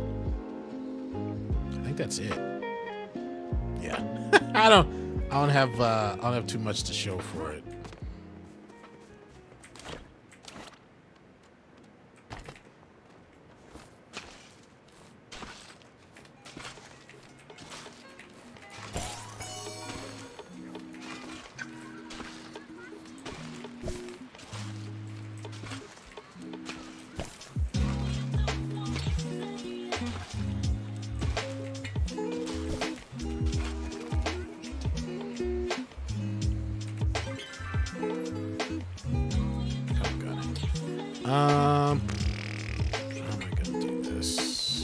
A: I think that's it. Yeah. I don't have too much to show for it. How am I gonna do this?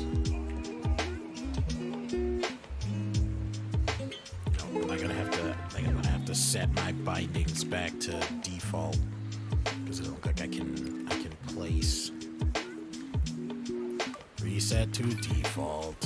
A: No, I'm gonna have to set my bindings back to default because it looks like I can place. Reset to default.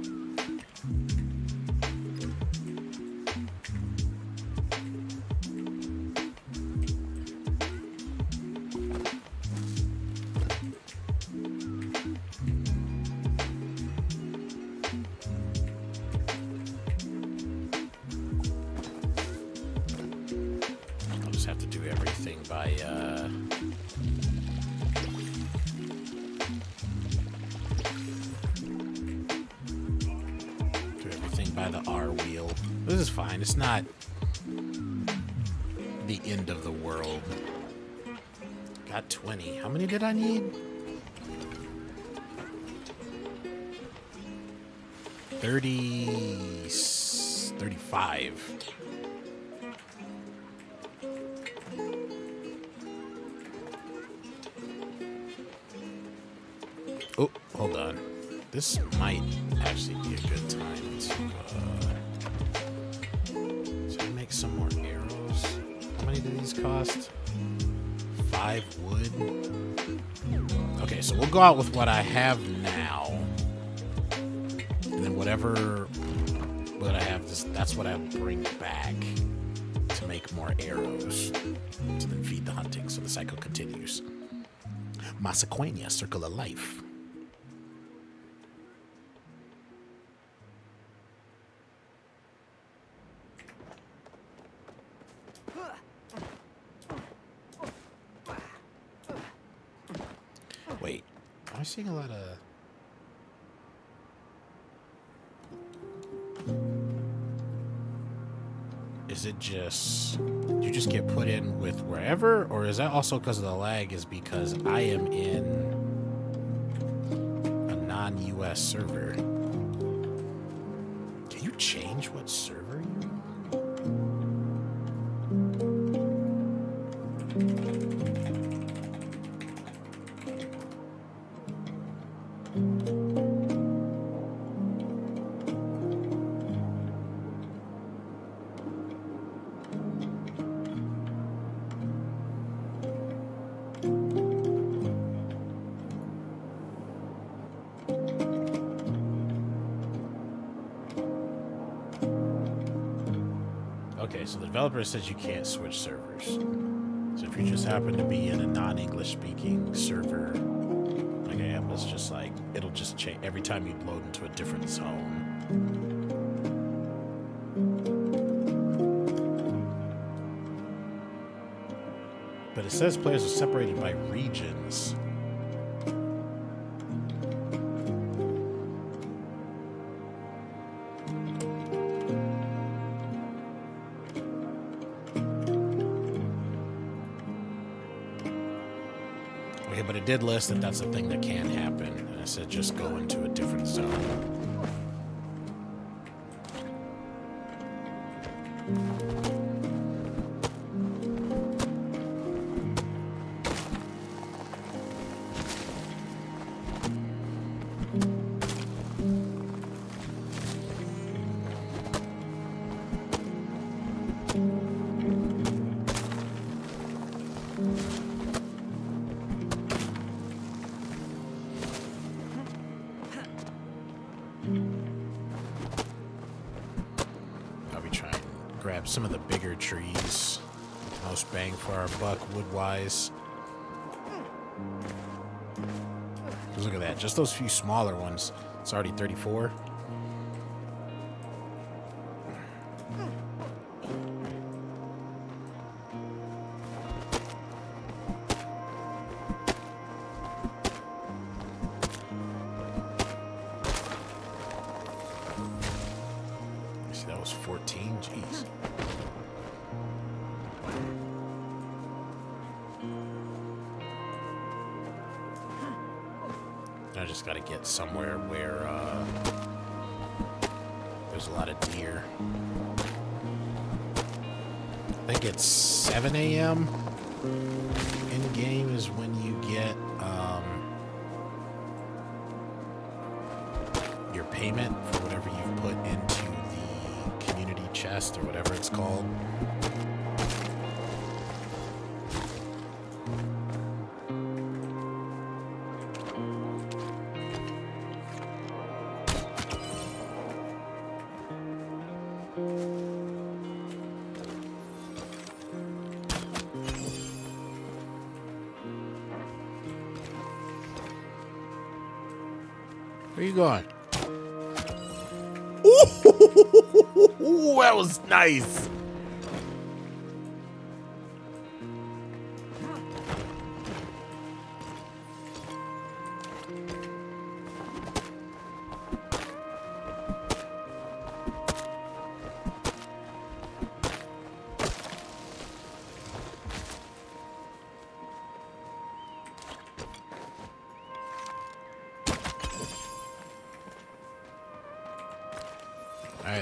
A: Have to do everything by the R wheel. This is fine. It's not the end of the world. Got 20. How many did I need? 35. Oh, hold on. This might actually be a good time to make some more arrows. How many do these cost? 5 wood. Okay, so we'll go out with what I have now. And then what I have, that's what I bring back to make more arrows. To then feed the hunting, so the cycle continues. Masaquania, Circle of Life. Wait, am I seeing a lot of... Is it just... You just get put in with wherever? Or is that also because of the lag is because I am in a non-US server? Can you change what server you're in? Okay, so the developer says you can't switch servers. So if you just happen to be in a non-English speaking server, like I am, it's just like, it'll just change every time you load into a different zone. But it says players are separated by regions. Okay, but it did list that that's a thing that can happen. And it said just go into a different zone. Grab some of the bigger trees. Most bang for our buck wood-wise. Look at that. Just those few smaller ones. It's already 34. See, that was 14. Jeez. I just gotta get somewhere where there's a lot of deer. I think it's 7 a.m. in game is when you get your payment for whatever you've put into the community chest or whatever it's called. Where you going? Ooh, that was nice.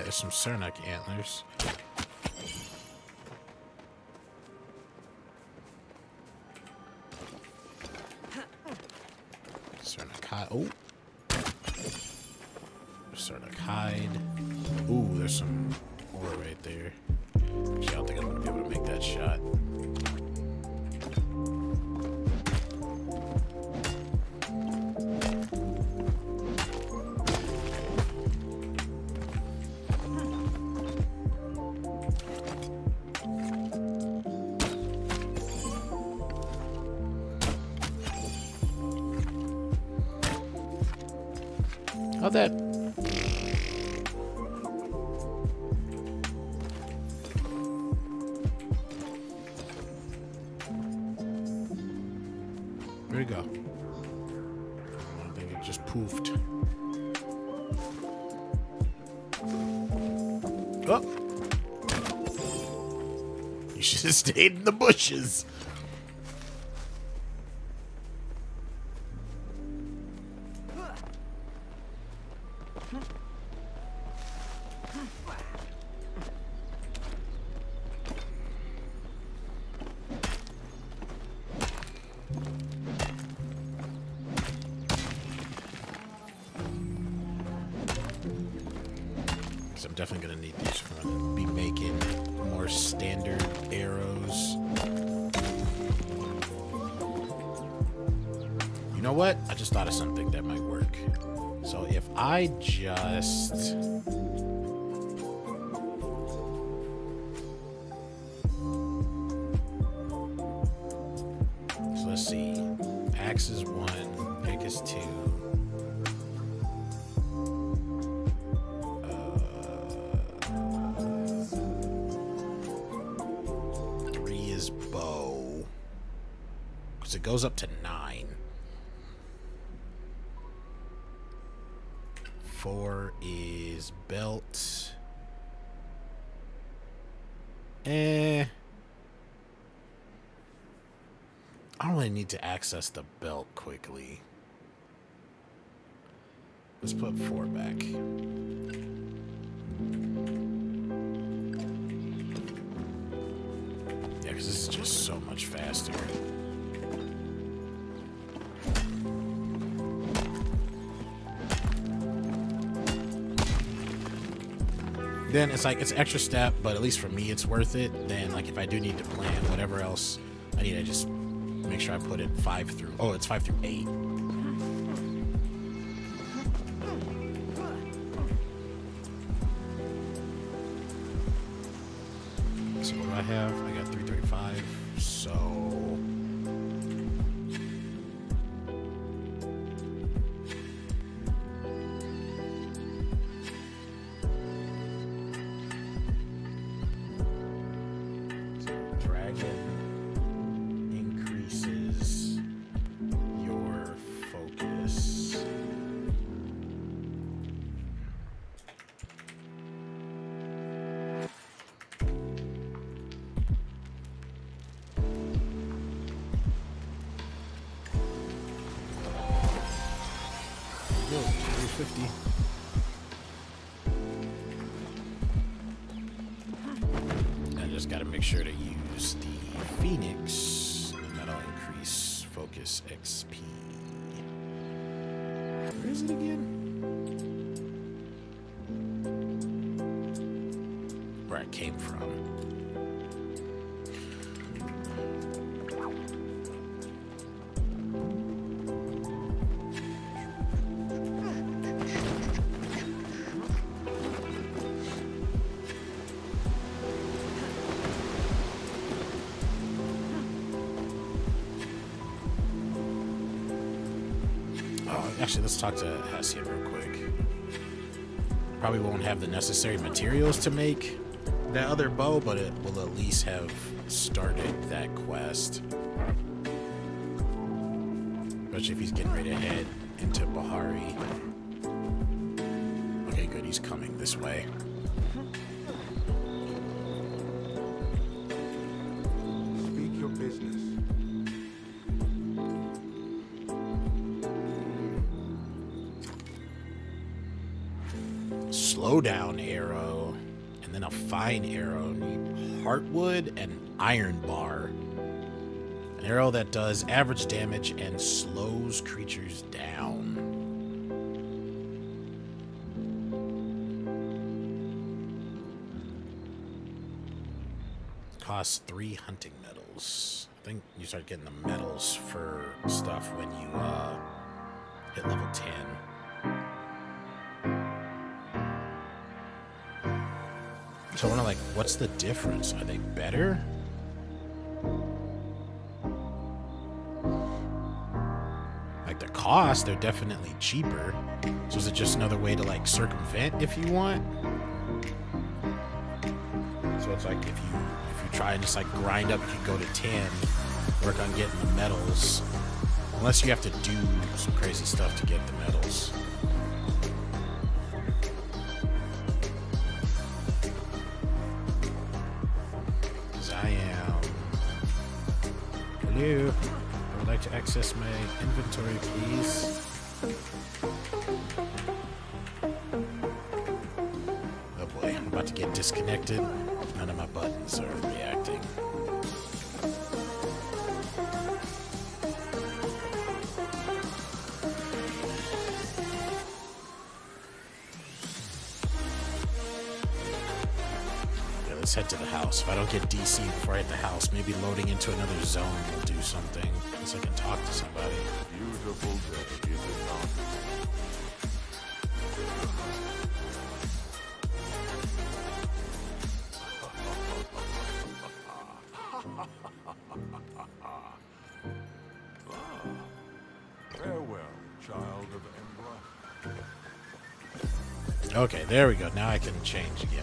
A: there's some Cernak antlers. Cernak hide. Oh. Cernak hide. Ooh, there's some ore right there. Actually, I don't think I'm gonna be able to make that shot. How'd that? Where'd it go? I think it just poofed. Oh! You should have stayed in the bushes. I'm definitely gonna need these for to be making more standard arrows. You know what? I just thought of something that might work. So if I just... So let's see. Axe is 1, pick is 2. 3 is bow. Because it goes up to 9. 4 is belt. I don't really need to access the belt quickly. Let's put 4 back. Yeah, because this is just so much faster. Then it's like, it's an extra step, but at least for me, it's worth it. Then, like, if I do need to plan whatever else I need, to just make sure I put it 5 through... Oh, it's 5 through 8. So what do I have? I got 335. So... Yo, 350. I just gotta make sure to use the Phoenix, and that'll increase focus XP. Where is it again? Where I came from. Actually, let's talk to Hassian real quick. Probably won't have the necessary materials to make that other bow, but it will at least have started that quest. Especially if he's getting ready to head into Bahari. Okay, good. He's coming this way.
B: Speak your business.
A: Slow down arrow. and a fine arrow. Need heartwood and iron bar. An arrow that does average damage and slows creatures down. Costs 3 hunting medals. I think you start getting the medals for stuff when you hit level 10. So I wonder, like, what's the difference? Are they better? Like, the cost, they're definitely cheaper. So is it just another way to, like, circumvent if you want? So it's like if you try and just like grind up, you could go to 10, work on getting the medals. Unless you have to do some crazy stuff to get the medals. Because I am... Hello? I would like to access my inventory, please. Oh boy, I'm about to get disconnected. None of my buttons are reacting. Yeah, let's head to the house. If I don't get DC before I hit the house, maybe loading into another zone will do something. At least I can talk to somebody.
B: Beautiful day, is it not? Farewell, child of Embra.
A: Okay, there we go. Now I can change again.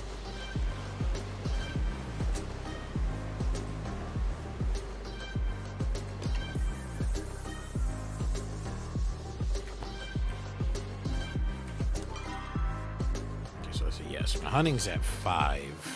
A: Okay, so let's see. Yes, my hunting's at 5.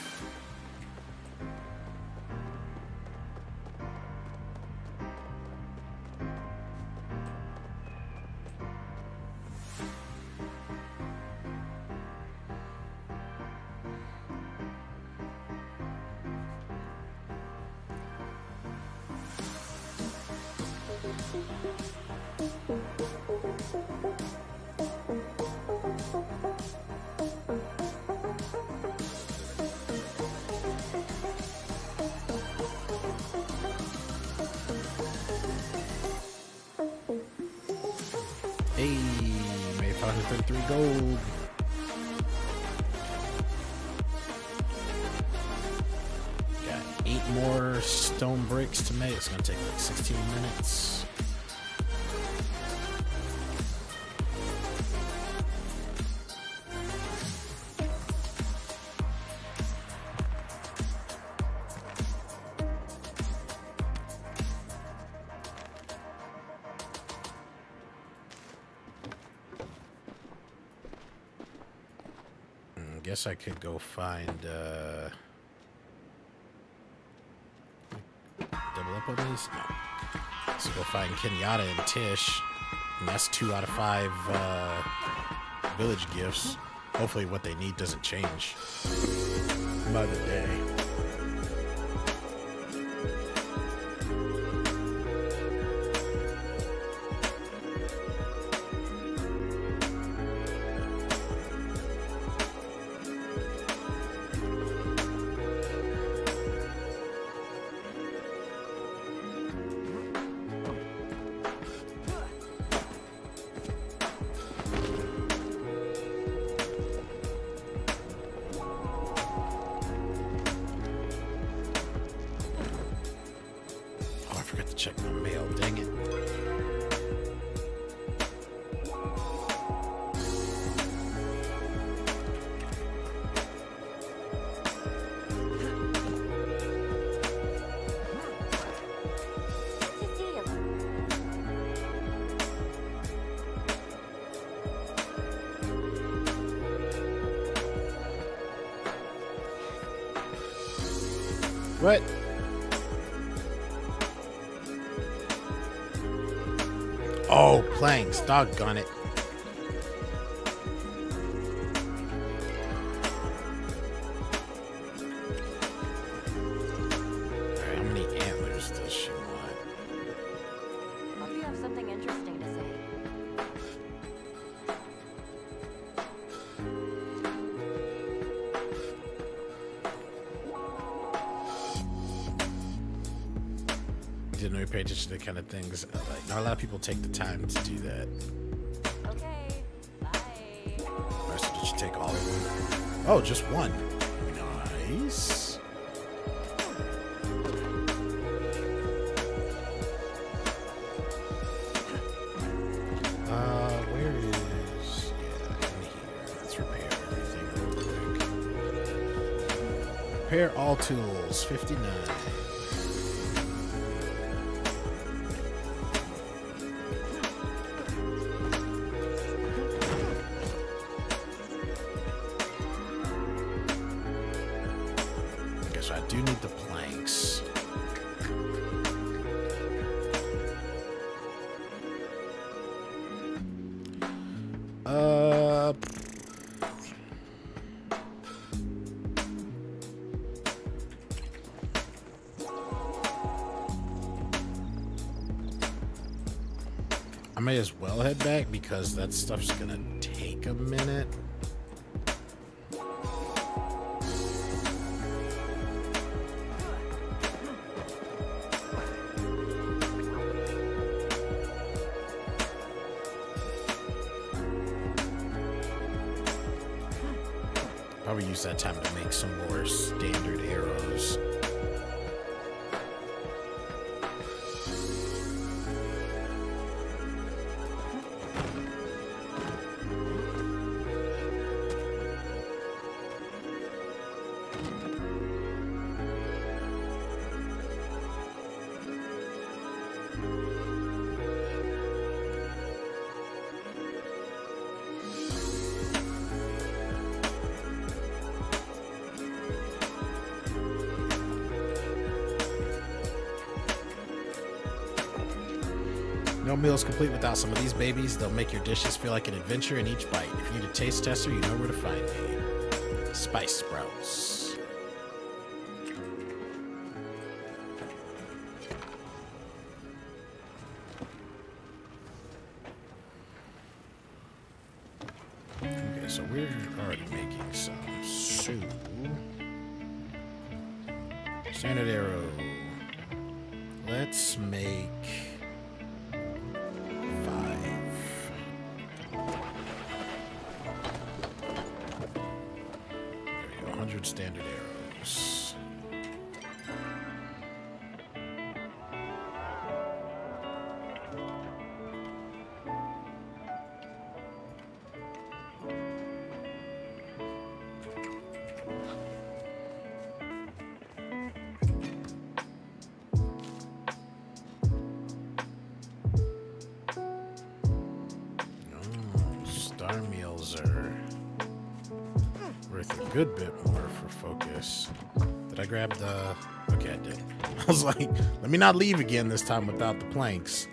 A: Hey, made 533 gold. Got 8 more stone bricks to make. It's gonna take like 16 minutes. Guess I could go find double up on these? No. So go find Kenyatta and Tish. And that's 2 out of 5 village gifts. Hopefully what they need doesn't change by the day. Check my mail, dang it. What? Oh, planks. Doggone it. didn't really pay attention to the kind of things. Like, not a lot of people take the time to do that.
F: Okay, bye.
A: Alright, so did you take all of them? Oh, just one. Nice. Where is... Yeah, in here. Let's repair everything real quick. Repair all tools, 59. So I do need the planks. I may as well head back because that stuff's gonna take a minute. Probably use that time to make some more standard arrows. No meal is complete without some of these babies. They'll make your dishes feel like an adventure in each bite. If you need a taste tester, you know where to find me. Spice sprouts. Okay, so we're already making some soup. Standard arrow. Let's make... 100 standard arrows. Oh, star meals are worth a good bit more for focus. Did I grab the... Okay, I did. I was like, let me not leave again this time without the planks.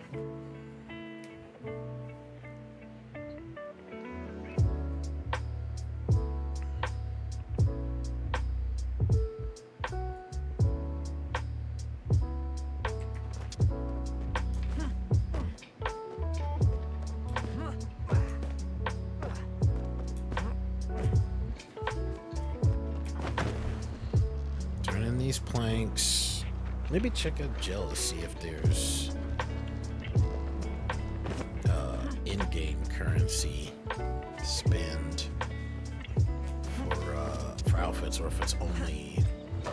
A: These planks. Maybe check out Gel to see if there's in-game currency spend for outfits, or if it's only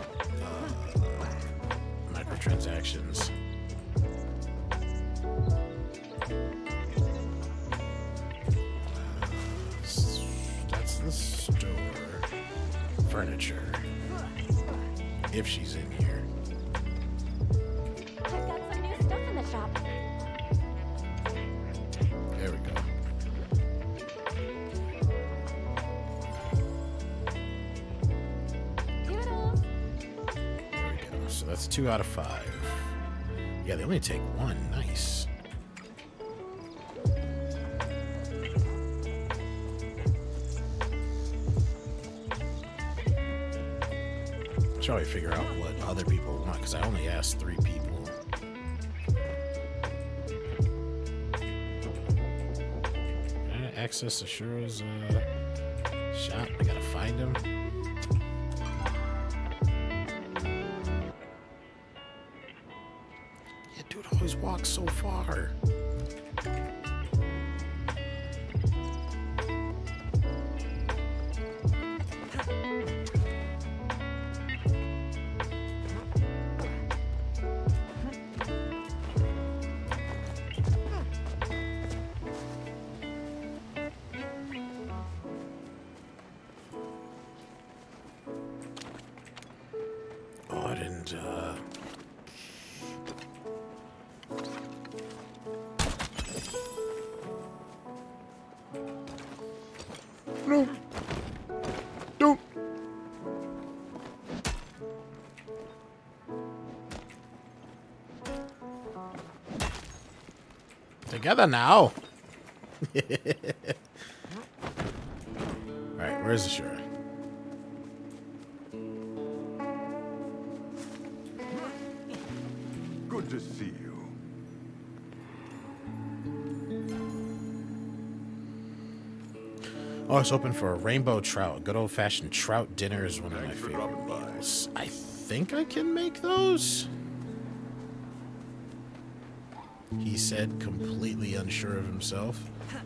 A: microtransactions. That's the store. Furniture. If she's in here.
F: I've got some new stuff in the shop.
A: There we go.
F: Toodles.
A: There we go. So that's 2 out of 5. Yeah, they only take 1. Nice. Should probably figure out what other people want, because I only asked 3 people. Access Ashuro's shop. I gotta find him. Dude always walks so far. Oh, I didn't, No. Don't. Together now. Alright, where's the shore?
B: Good to see you.
A: Oh, I was hoping for a rainbow trout. A good old-fashioned trout dinner is one of my
B: Thanks for
A: favorite
B: dropping by.
A: meals. I think I can make those. He said, completely unsure of himself.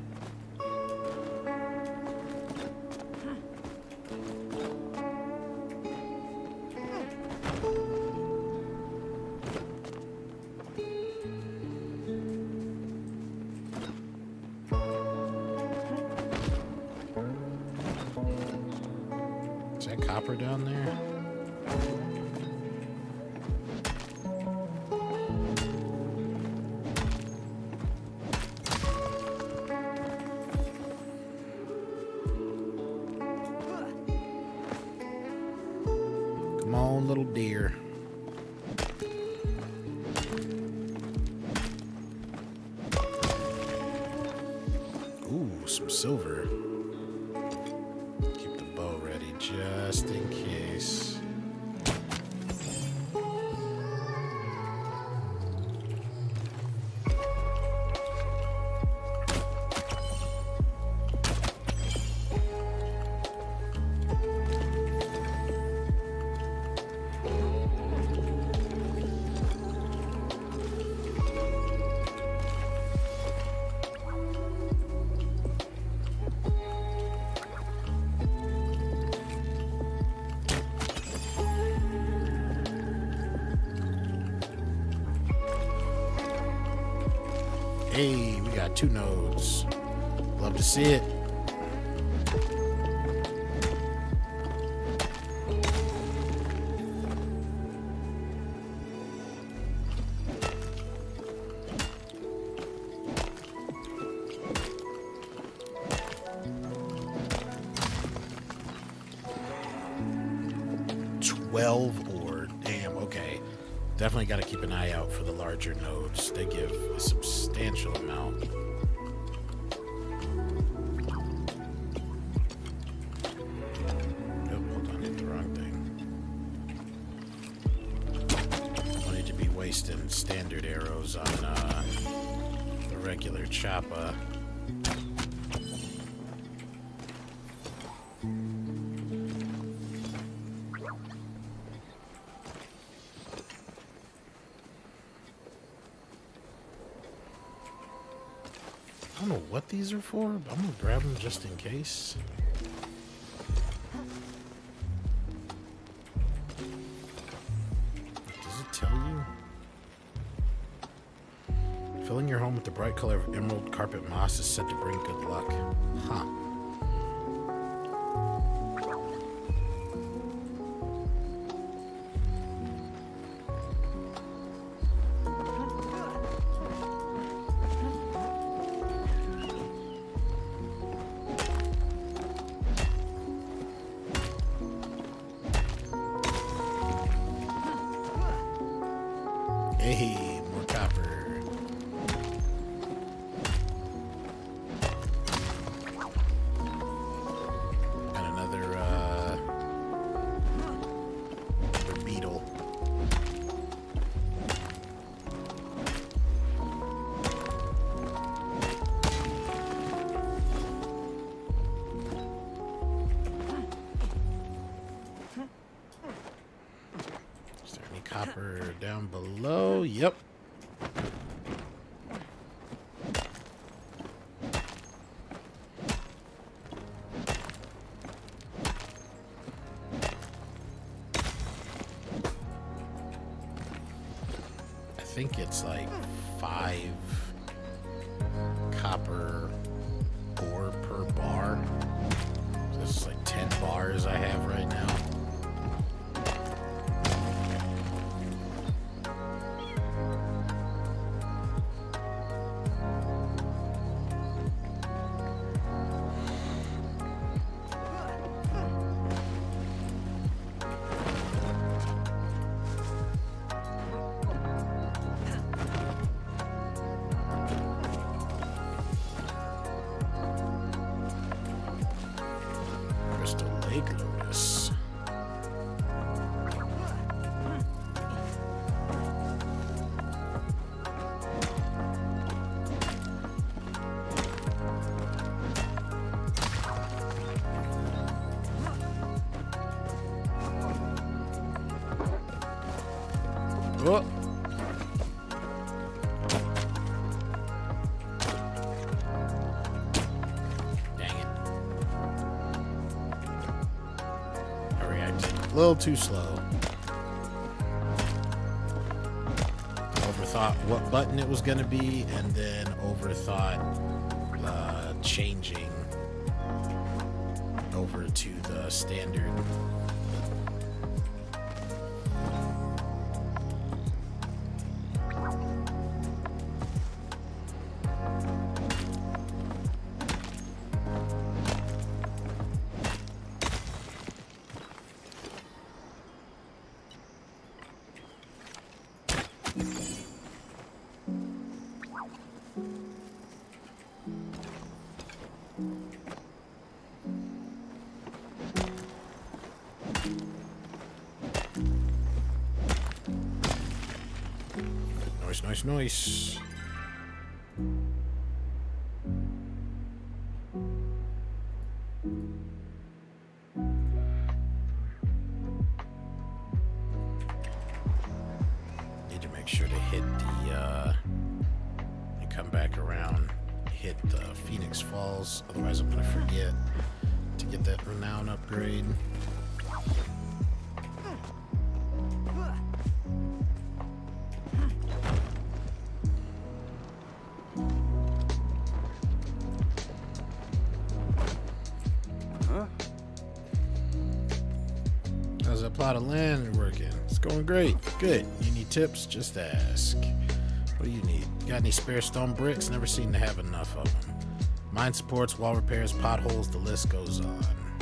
A: Is that copper down there? Come on, little deer. Ooh, some silver. Keep the bow ready just in case. Hey, we got 2 nodes. Love to see it. Ore. Damn, okay. Definitely got to keep an eye out for the larger nodes. They give a substantial amount. Oh, hold on, hit the wrong thing. Don't need to be wasting standard arrows on the regular choppa. I don't know what these are for, but I'm gonna grab them just in case. Does it tell you? Filling your home with the bright color of emerald carpet moss is said to bring good luck. Huh. Hey, more copper. Got another beetle. Is there any copper down below? Yep. I think it's like 5 copper ore per bar. So this is like 10 bars I have right now. Crystal Lake Lotus. Oh. Dang it. I reacted a little too slow. Overthought what button it was going to be, and then overthought changing over to the standard. Nice, nice, nice. Need to make sure to hit the, and come back around, hit the Phoenix Falls, otherwise I'm gonna forget to get that renown upgrade. How's that plot of land working? It's going great. Good. You need tips? Just ask. What do you need? Got any spare stone bricks? Never seem to have enough of them. Mine supports, wall repairs, potholes, the list goes on.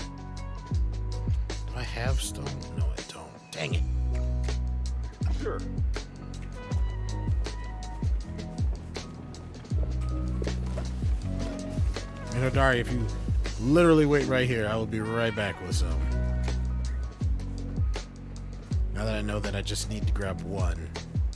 A: Do I have stone? No, I don't. Dang it.
B: Sure.
A: You know, Dari, if you literally wait right here, I will be right back with some. Now that I know that I just need to grab one.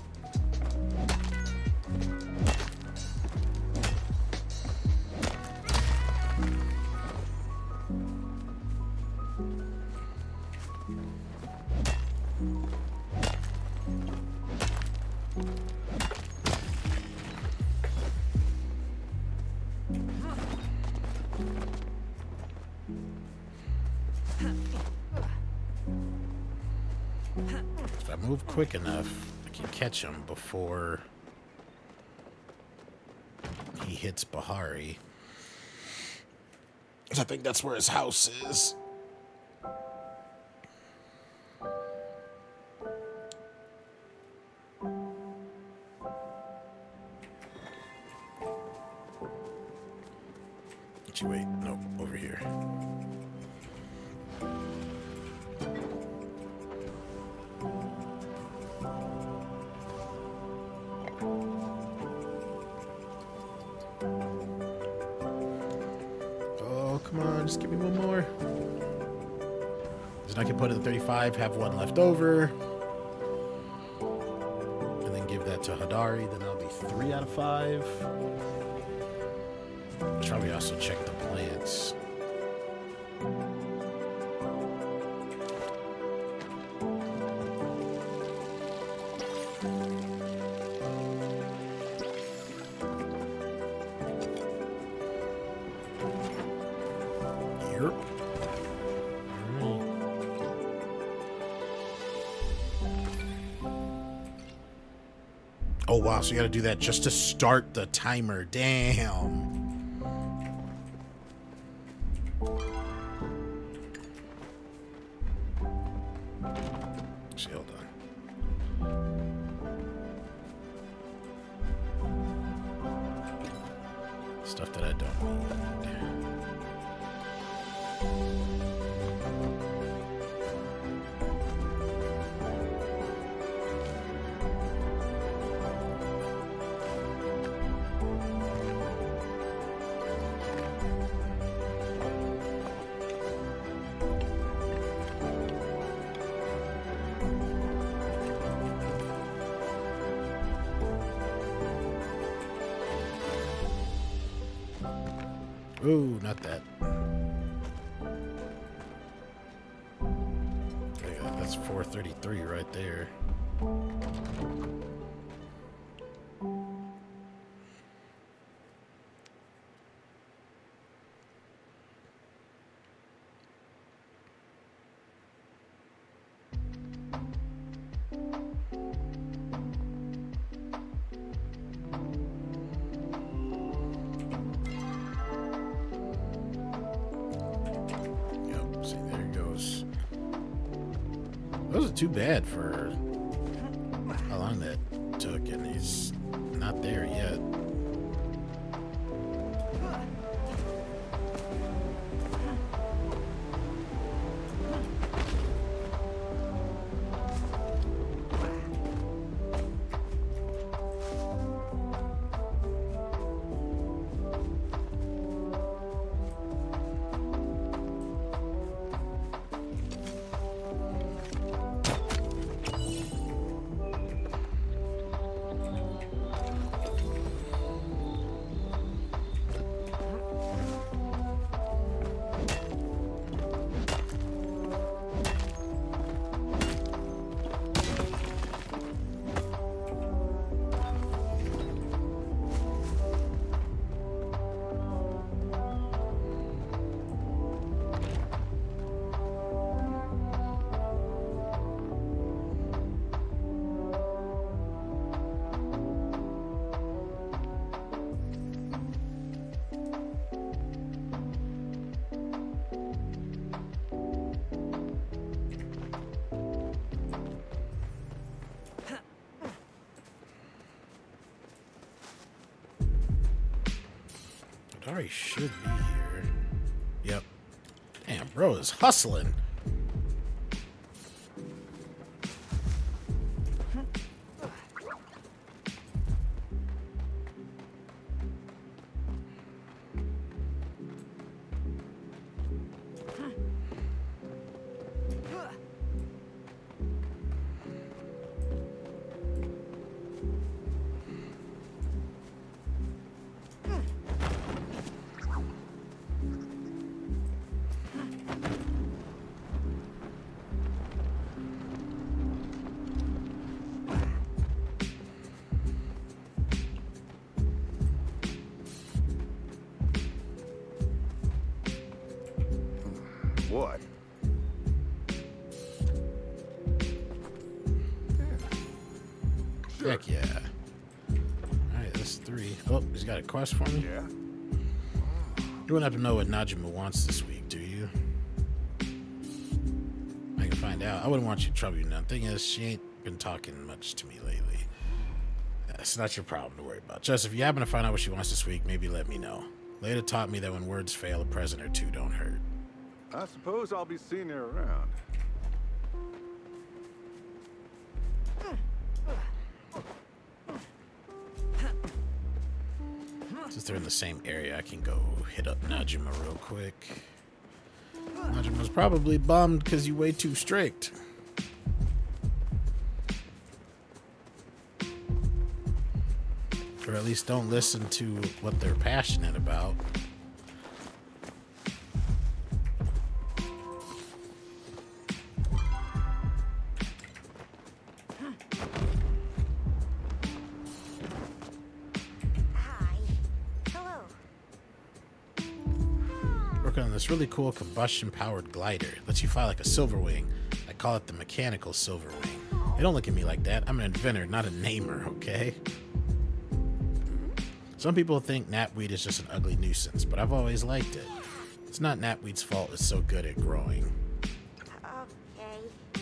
A: If I move quick enough, I can catch him before he hits Bahari. 'Cause I think that's where his house is. Actually, wait, nope, over here. Oh, come on, just give me one more. Then I can put it in 35, have one left over. And then give that to Hadari, then that'll be 3 out of 5. Should probably also check the plants. Oh, wow. So you gotta do that just to start the timer. Damn. Actually, hold on. Stuff that I don't need. Ooh, not that. Yeah, that's 433 right there. Wasn't too bad for how long that took, and he's not there yet. Dari should be here. Yep. Damn, bro is hustling.
B: What?
A: Heck yeah. Alright, that's 3. Oh, he's got a quest for me?
B: Yeah?
A: You wouldn't have to know what Najima wants this week, do you? I can find out. I wouldn't want you to trouble you none. Thing is, she ain't been talking much to me lately. It's not your problem to worry about. Just if you happen to find out what she wants this week, maybe let me know. Leda taught me that when words fail, a present or two don't hurt.
B: I suppose I'll be seeing you around.
A: Since they're in the same area, I can go hit up Najima real quick. Najima's probably bummed because you way too strict. Or at least don't listen to what they're passionate about. On this really cool combustion-powered glider. Lets you fly like a silver wing. I call it the mechanical silver wing. They don't look at me like that. I'm an inventor, not a namer, okay? Some people think knapweed is just an ugly nuisance, but I've always liked it. It's not knapweed's fault it's so good at growing.
F: Okay.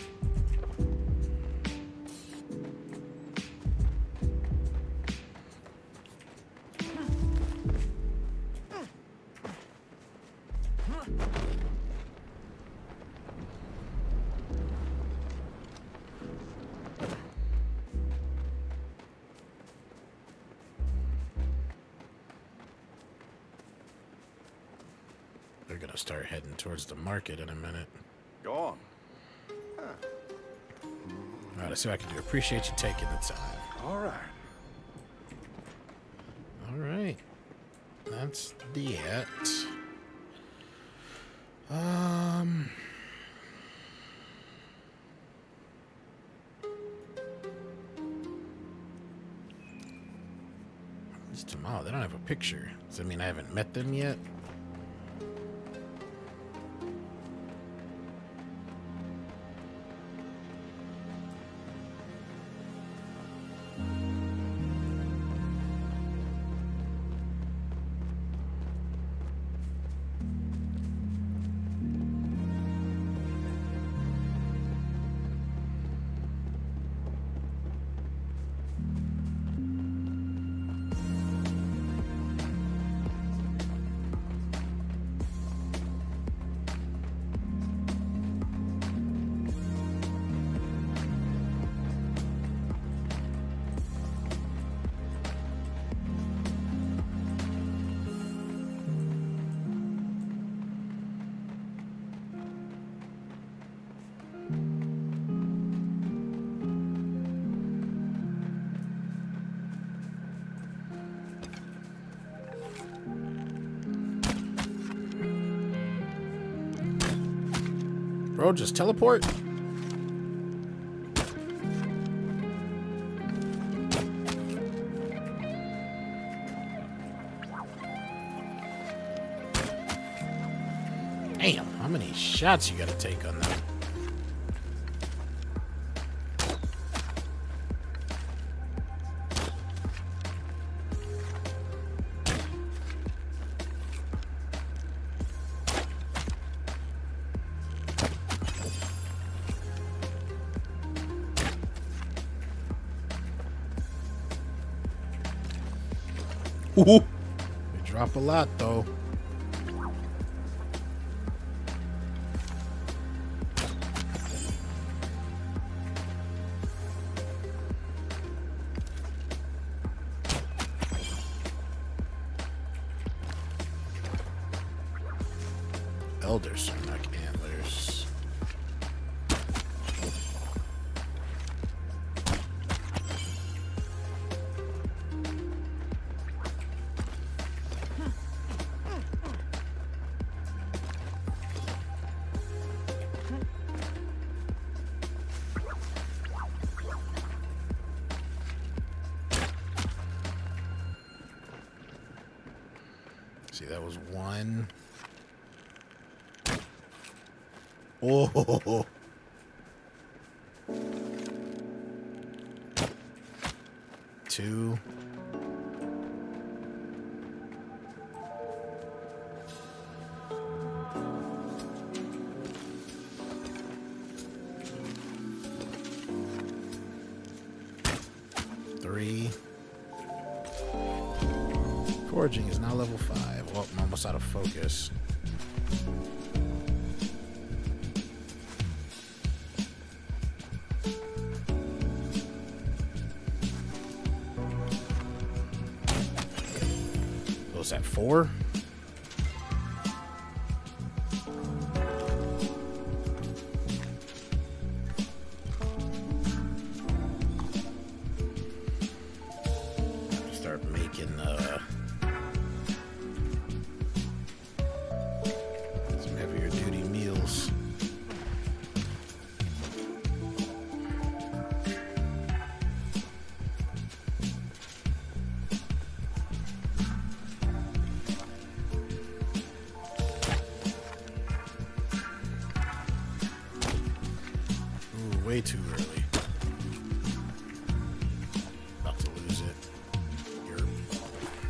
A: They're gonna start heading towards the market in a minute.
C: Go on.
A: Alright, let's see what I can do. Appreciate you taking the time.
C: All right.
A: Alright. That's the it. It's tomorrow. They don't have a picture. Does that mean I haven't met them yet? Bro, just teleport. Damn, how many shots you gotta take on that? Ooh, they drop a lot though. Elder Sarnak antlers. See, that was one. Oh. Two. Three. Foraging is now level 5. Well, I'm almost out of focus. Was that 4? Start making some heavier duty meals. Way too early. About to lose it. You're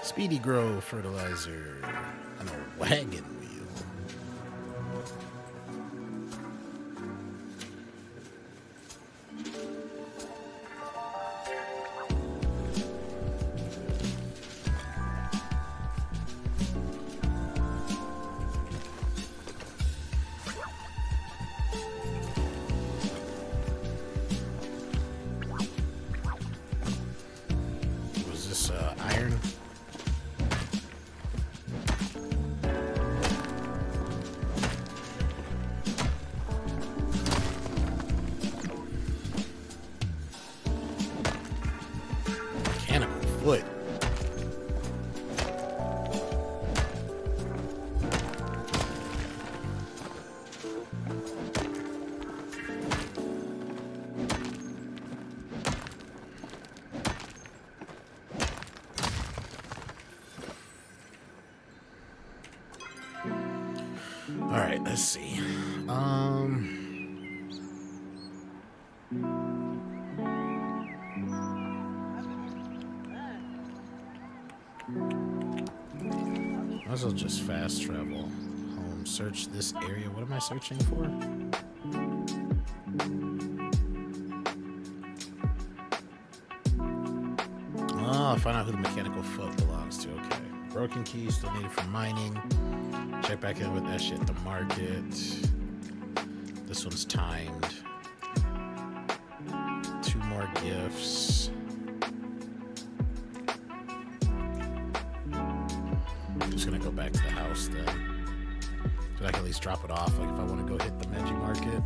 A: Speedy Grow fertilizer and a wagon wheel. Was this iron? Mechanical foot. All right, let's see. Might as well just fast travel home. Search this area. What am I searching for? Oh, find out who the mechanical foot belongs to. Okay. Broken key still needed for mining. Check back in with that shit. The market. This one's timed. 2 more gifts. I'm just gonna go back to the house then. So I can at least drop it off, like if I want to go hit the Meiji market.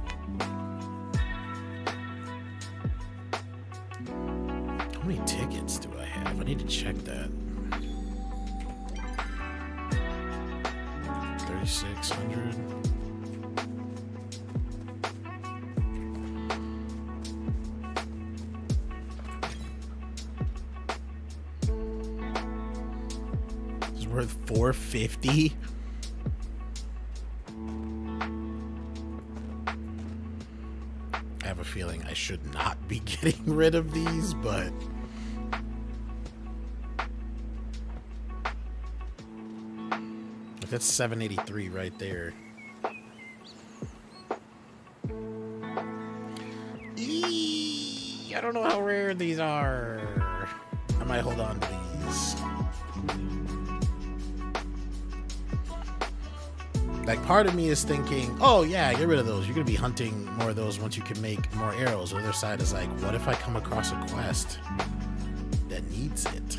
A: How many tickets do I have? I need to check that. 3,600. It's worth 450. I have a feeling I should not be getting rid of these, but that's 783 right there. I don't know how rare these are. I might hold on to these. Like, part of me is thinking, oh yeah, get rid of those. You're gonna be hunting more of those once you can make more arrows. The other side is like, what if I come across a quest that needs it?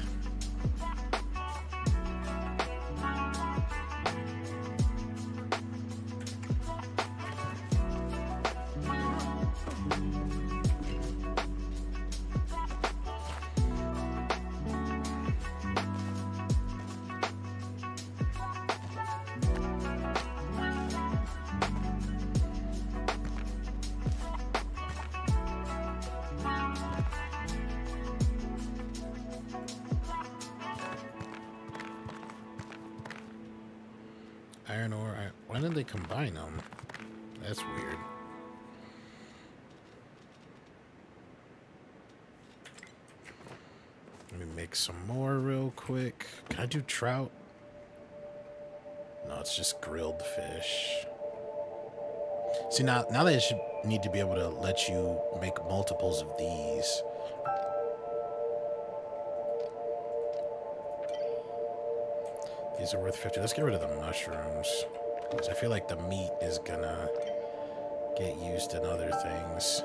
A: Iron ore. Why did they combine them? That's weird. Let me make some more real quick. Can I do trout? No, it's just grilled fish. See, now they should need to be able to let you make multiples of these. These are worth 50. Let's get rid of the mushrooms, because I feel like the meat is gonna get used in other things.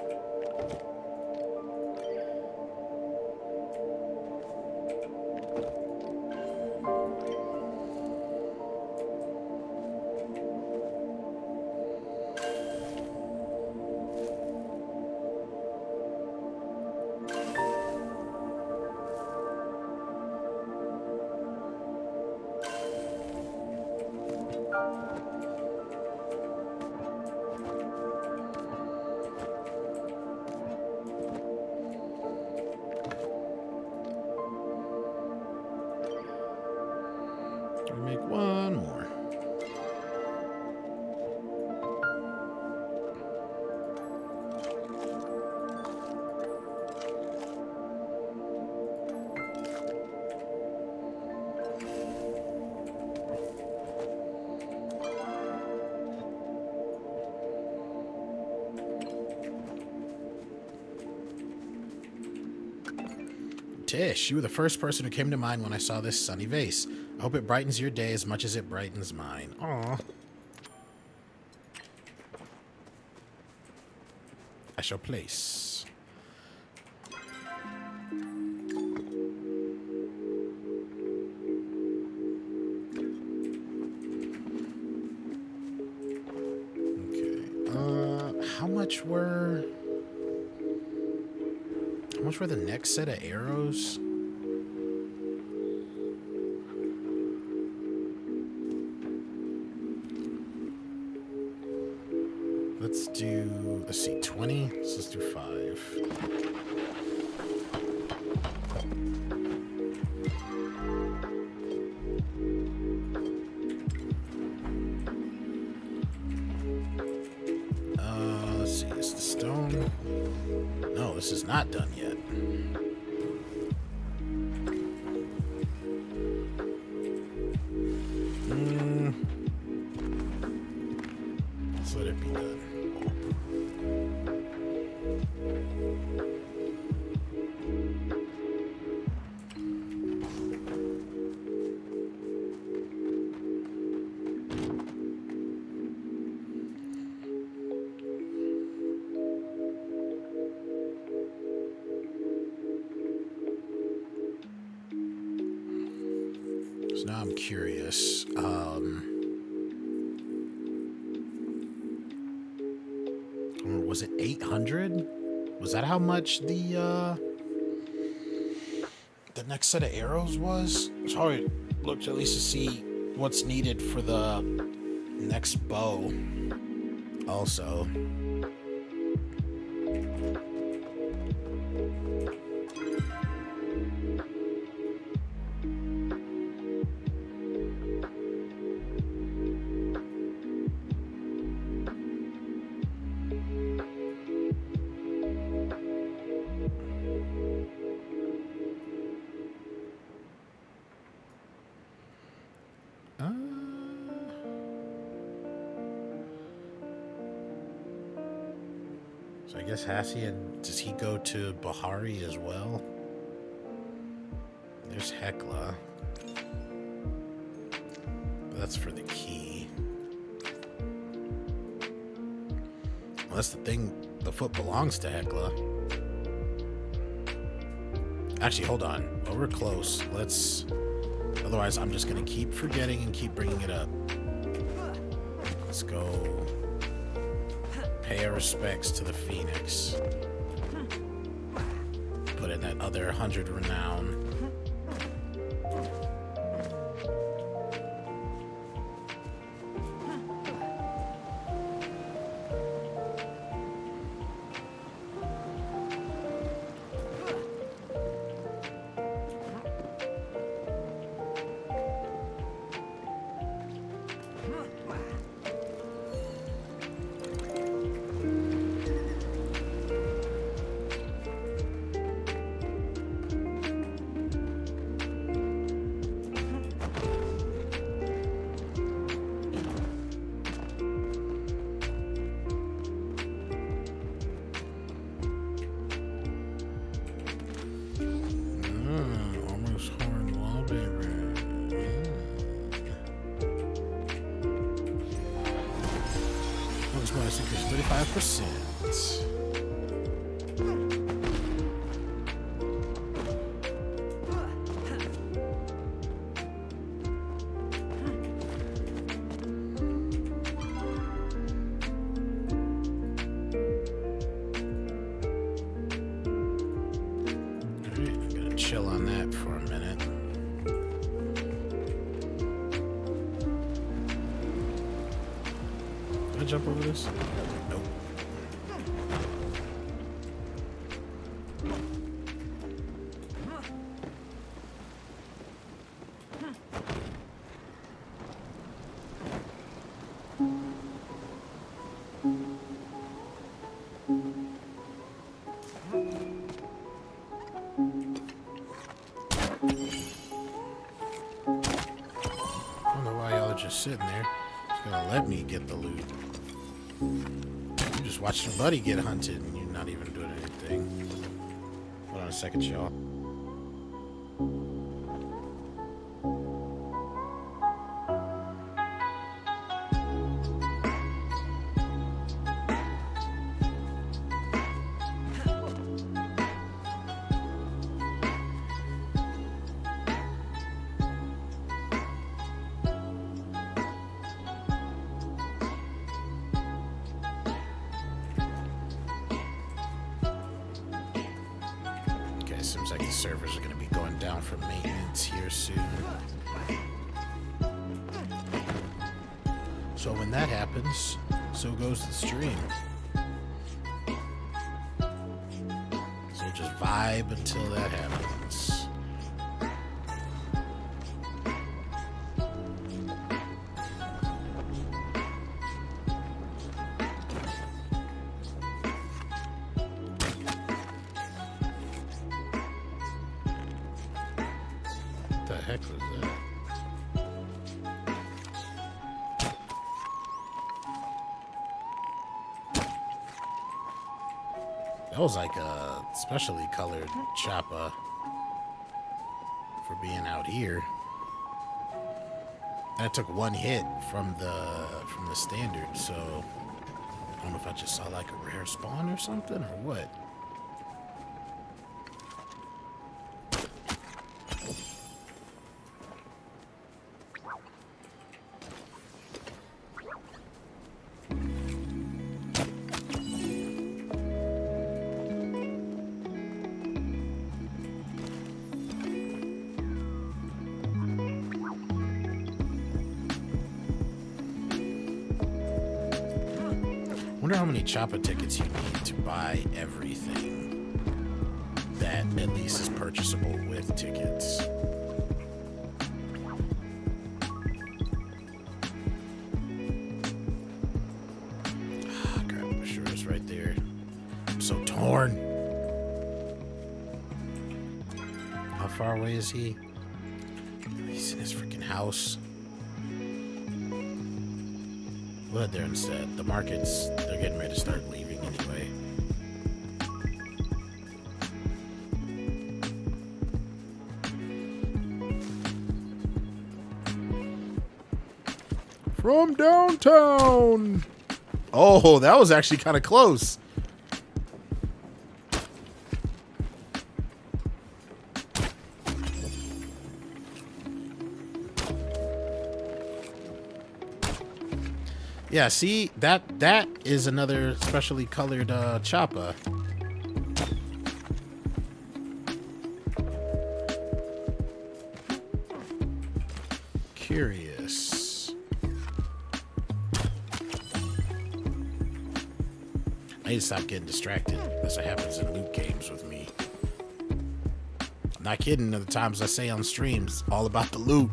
A: Make one more. Tish, you were the first person who came to mind when I saw this sunny vase. I hope it brightens your day as much as it brightens mine. Aww. I shall place. Okay. How much were the next set of arrows? Let's do, let's see, 20? So let's do 5. Let's see, is the stone? No, this is not done yet. Let's let it be done. So now I'm curious. Was it 800? Was that how much the next set of arrows was? So I looked at least to see what's needed for the next bow. Also. So I guess Hassian, does he go to Bahari as well? There's Hekla. But that's for the key. Well, that's the thing. The foot belongs to Hekla. Actually, hold on. Well, we're close. Let's... Otherwise, I'm just going to keep forgetting and keep bringing it up. Let's go... Pay our respects to the Phoenix. Put in that other 100 renown. Bonus increase 35%. Chill on that for a minute. Did I jump over this? Nope. Just sitting there. Just gonna let me get the loot. You just watched your buddy get hunted and you're not even doing anything. Hold on a second, y'all. Seems like the servers are going to be going down for maintenance here soon. So when that happens, so goes the stream. So just vibe until that happens. What the heck was that? That was like a specially colored choppa for being out here. And it took one hit from the standard, so I don't know if I just saw like a rare spawn or something or what. I wonder how many choppa tickets you need to buy everything that at least is purchasable with tickets. Ah, crap, I'm sure it's right there. I'm so torn. How far away is he? He's in his freaking house. We'll head there instead. The markets, they're getting ready to start leaving anyway. From downtown! Oh, that was actually kind of close. Yeah, see, that is another specially colored choppa. Curious. I need to stop getting distracted. That's what happens in loot games with me. I'm not kidding. The times I say on streams, all about the loot.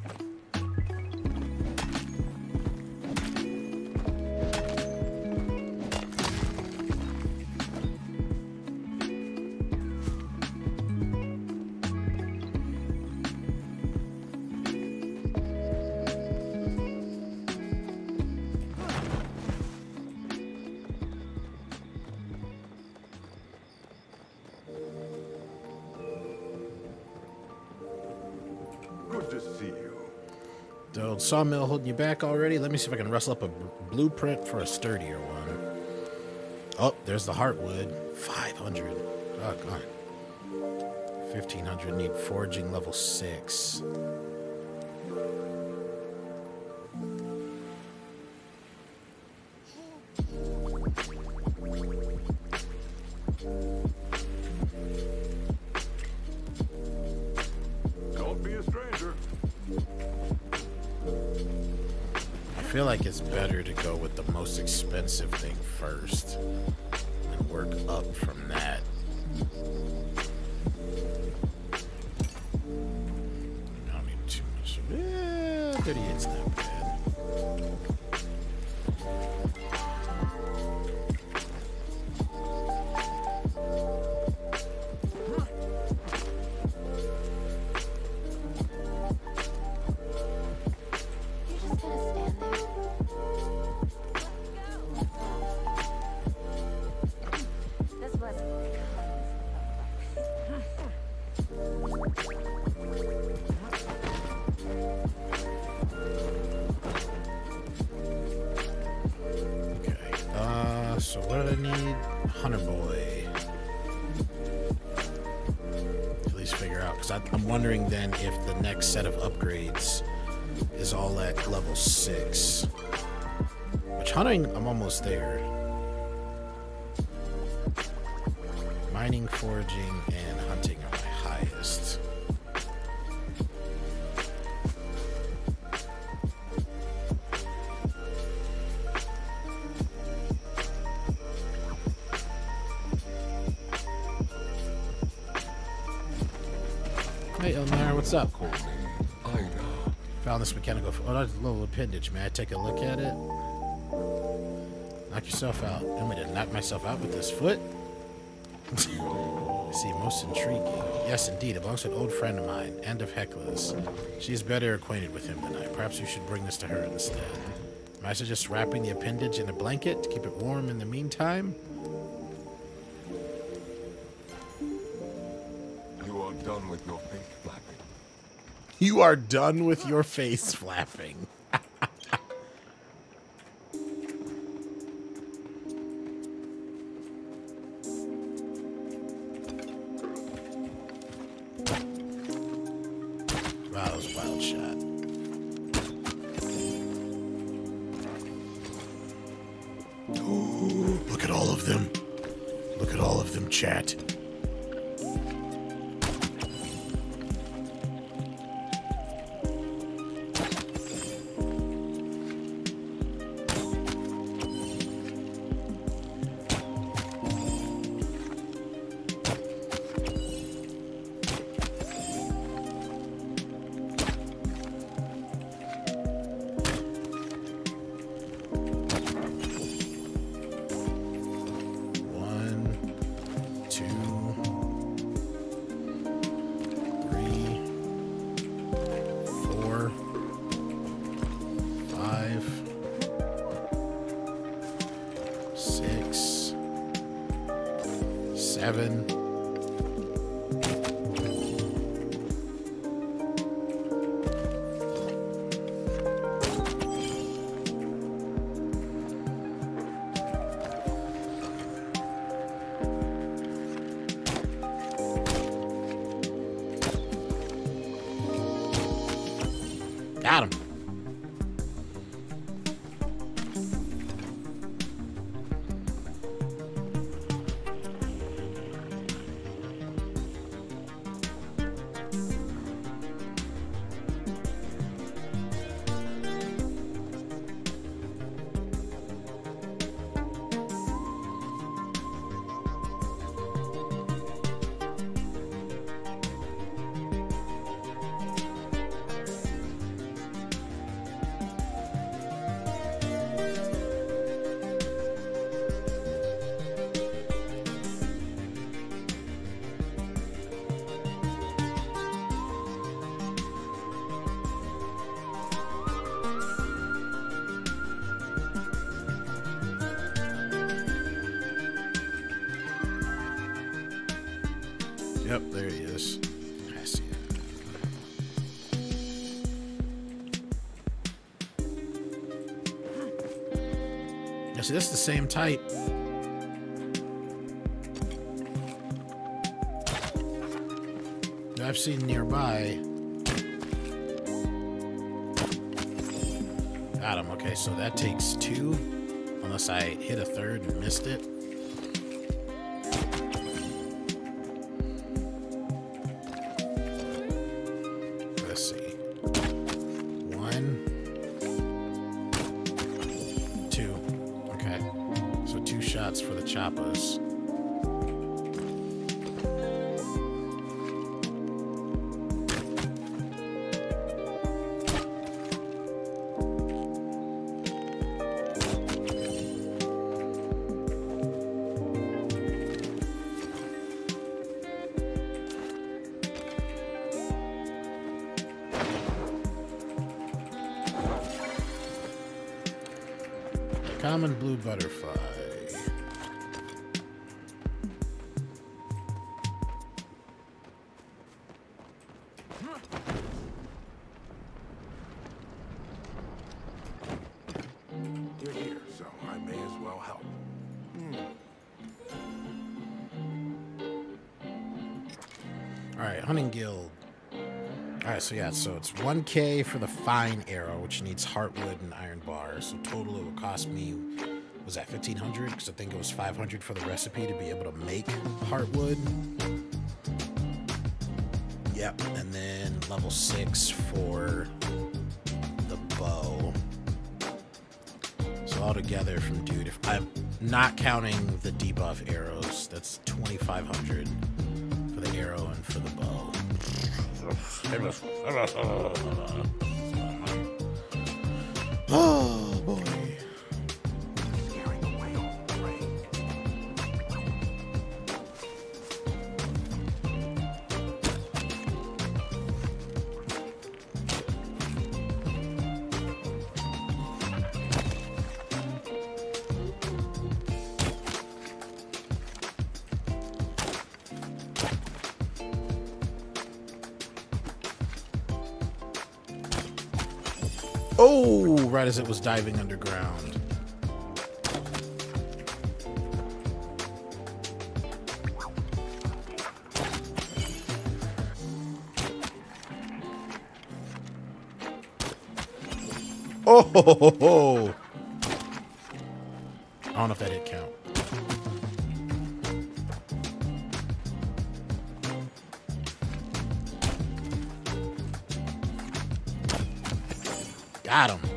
B: Good to see you.
A: The old sawmill holding you back already? Let me see if I can rustle up a blueprint for a sturdier one. Oh, there's the heartwood. 500. Oh, God. 1,500. Need forging level 6.
B: Don't be a stranger.
A: I feel like it's better to go with the most expensive thing first and work up from that. I don't need too much. 38's not bad.
F: You're just gonna stand there? This was
A: Okay. So what do I need? Hunter Boy. At least figure out, because I'm wondering then if the next set of upgrades is all at level 6. Which hunting, I'm almost there. Mining, foraging, and hunting are my chest. Hey, Elmire, what's up? Found this mechanical. Oh, that's a little appendage. May I take a look at it? Knock yourself out. I'm going to knock myself out with this foot? I see, most intriguing. Yes, indeed. It belongs to an old friend of mine, and of Hecla's. She is better acquainted with him than I. Perhaps you should bring this to her instead. Might I suggest wrapping the appendage in a blanket to keep it warm in the meantime?
B: You are done with your face flapping.
A: You are done with your face flapping. Wow, that was a wild shot. Ooh, look at all of them. Look at all of them, chat. Got him. Yep, there he is. I see it. Yeah, see, that's the same type. That I've seen nearby. Got him. Okay, so that takes 2. Unless I hit a 3rd and missed it. Let's see. 1, 2. Okay. So 2 shots for the choppas. Common blue butterfly.
B: You're here, so I may as well help.
A: Alright, hunting guild. Alright, so yeah, so it's 1K for the fine arrow, which needs heartwood and iron bar. So total it will cost me, was that 1,500? Because I think it was 500 for the recipe to be able to make heartwood. Yep, and then level 6 for the bow. So altogether from dude, if I'm not counting the debuff arrows, that's 2,500 for the arrow and for the bow. Oh boy.
B: Scaring away all prey.
A: Oh, right as it was diving underground. Oh, ho, ho, ho, ho. I don't know if that did count. Got him.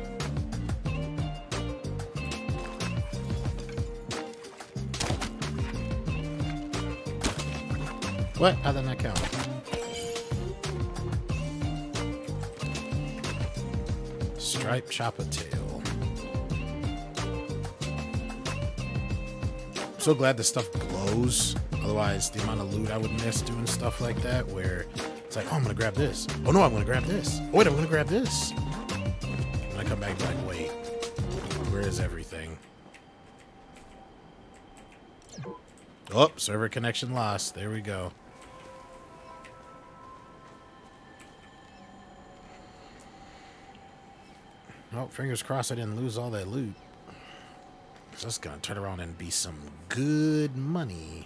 A: What? How did that count? Stripe chopper tail. I'm so glad this stuff glows. Otherwise, the amount of loot I would miss doing stuff like that, where it's like, oh, I'm gonna grab this. Oh no, I'm gonna grab this. Oh, wait, I'm gonna grab this. And I come back and be like, wait, where is everything? Oh, server connection lost. There we go. Oh, fingers crossed I didn't lose all that loot. So that's gonna turn around and be some good money.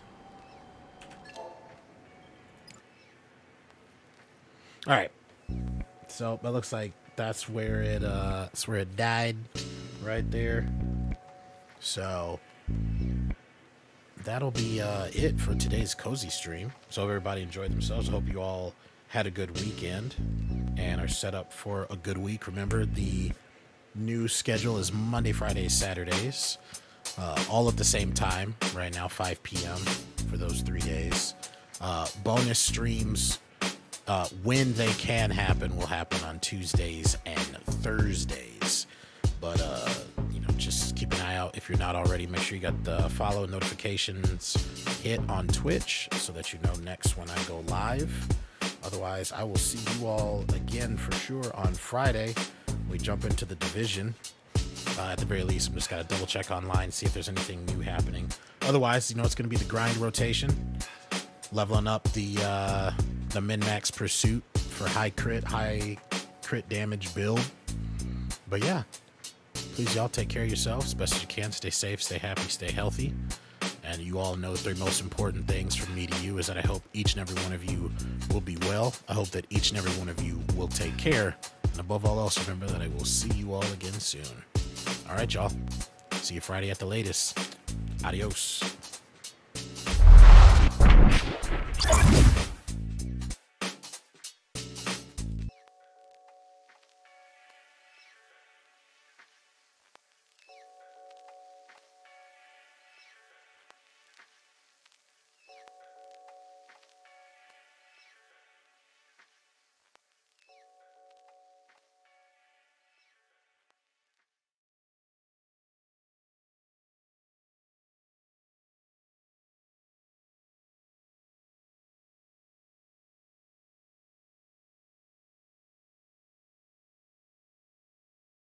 A: All right. So that looks like that's where it died, right there. So that'll be it for today's cozy stream. So everybody enjoyed themselves. Hope you all had a good weekend and are set up for a good week. Remember, the new schedule is Monday, Fridays, Saturdays, all at the same time right now, 5 p.m. for those 3 days. Bonus streams, when they can happen, will happen on Tuesdays and Thursdays. But you know, just keep an eye out. If you're not already, make sure you got the follow notifications hit on Twitch so that you know next when I go live. Otherwise, I will see you all again for sure on Friday. We jump into the division. At the very least, I'm just got to double check online, see if there's anything new happening. Otherwise, you know, it's going to be the grind rotation, leveling up the min-max pursuit for high crit damage build. But yeah, please y'all take care of yourselves as best as you can. Stay safe, stay happy, stay healthy. And you all know the 3 most important things from me to you is that I hope each and every one of you will be well. I hope that each and every one of you will take care. And above all else, remember that I will see you all again soon. All right, y'all. See you Friday at the latest. Adios.